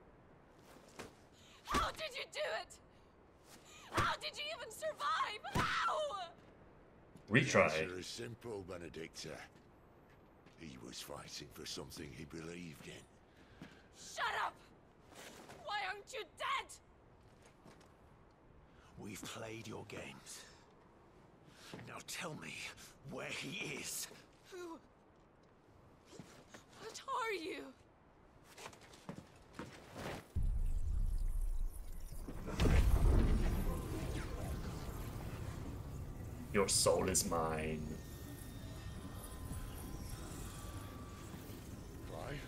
How did you do it? How did you even survive? How? Retry. The answer is simple, Benedikta. He was fighting for something he believed in. Shut up! Why aren't you dead? We've played your games. Now tell me where he is. Who? What are you? Your soul is mine. Clive?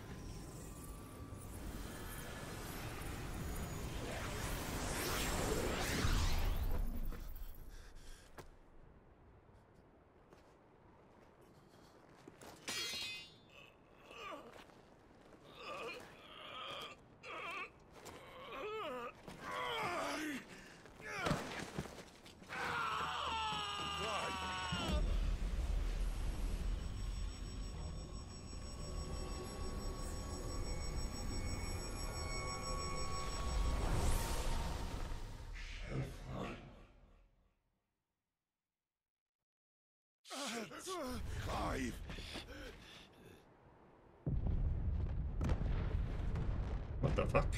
Clive! What the fuck?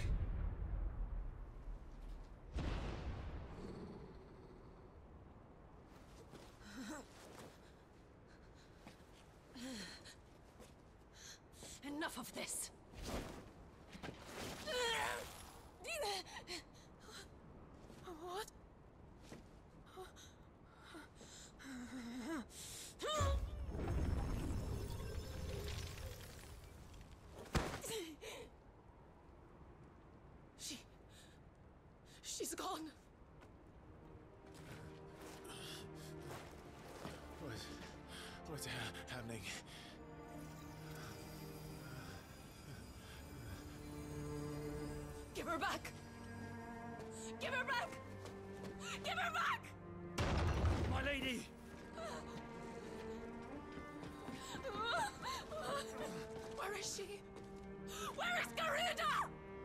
Enough of this. What? She... She's gone. What? What's ha happening? Give her back! Give her back! Give her back! My lady! Where is she? Where is Garuda?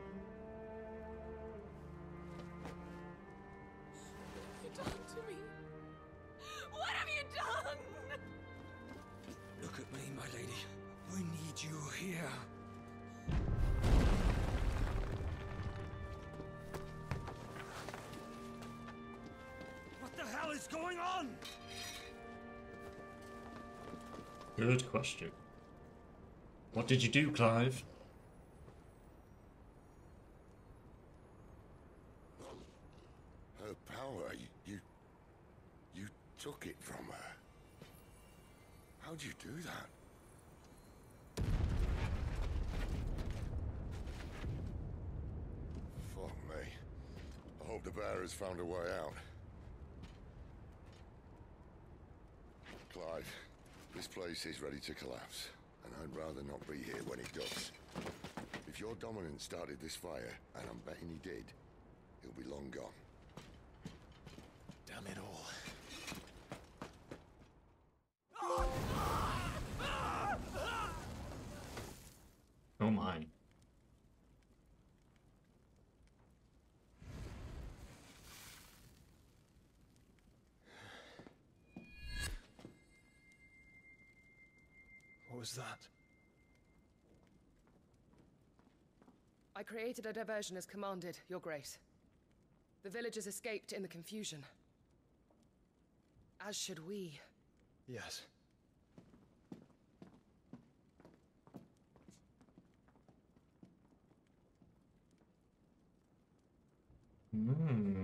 What have you done to me? What have you done? Look at me, my lady. We need you here. What the hell is going on? Good question. What did you do, Clive? Her power, you, you... You took it from her. How'd you do that? Fuck me. I hope the bearer's found a way out. Clive, this place is ready to collapse, and I'd rather not be here when it does. If your dominant started this fire, and I'm betting he did, he'll be long gone. Damn it all. Oh my. What was that? I created a diversion as commanded, Your Grace. The villagers escaped in the confusion. As should we. Yes. Hmm.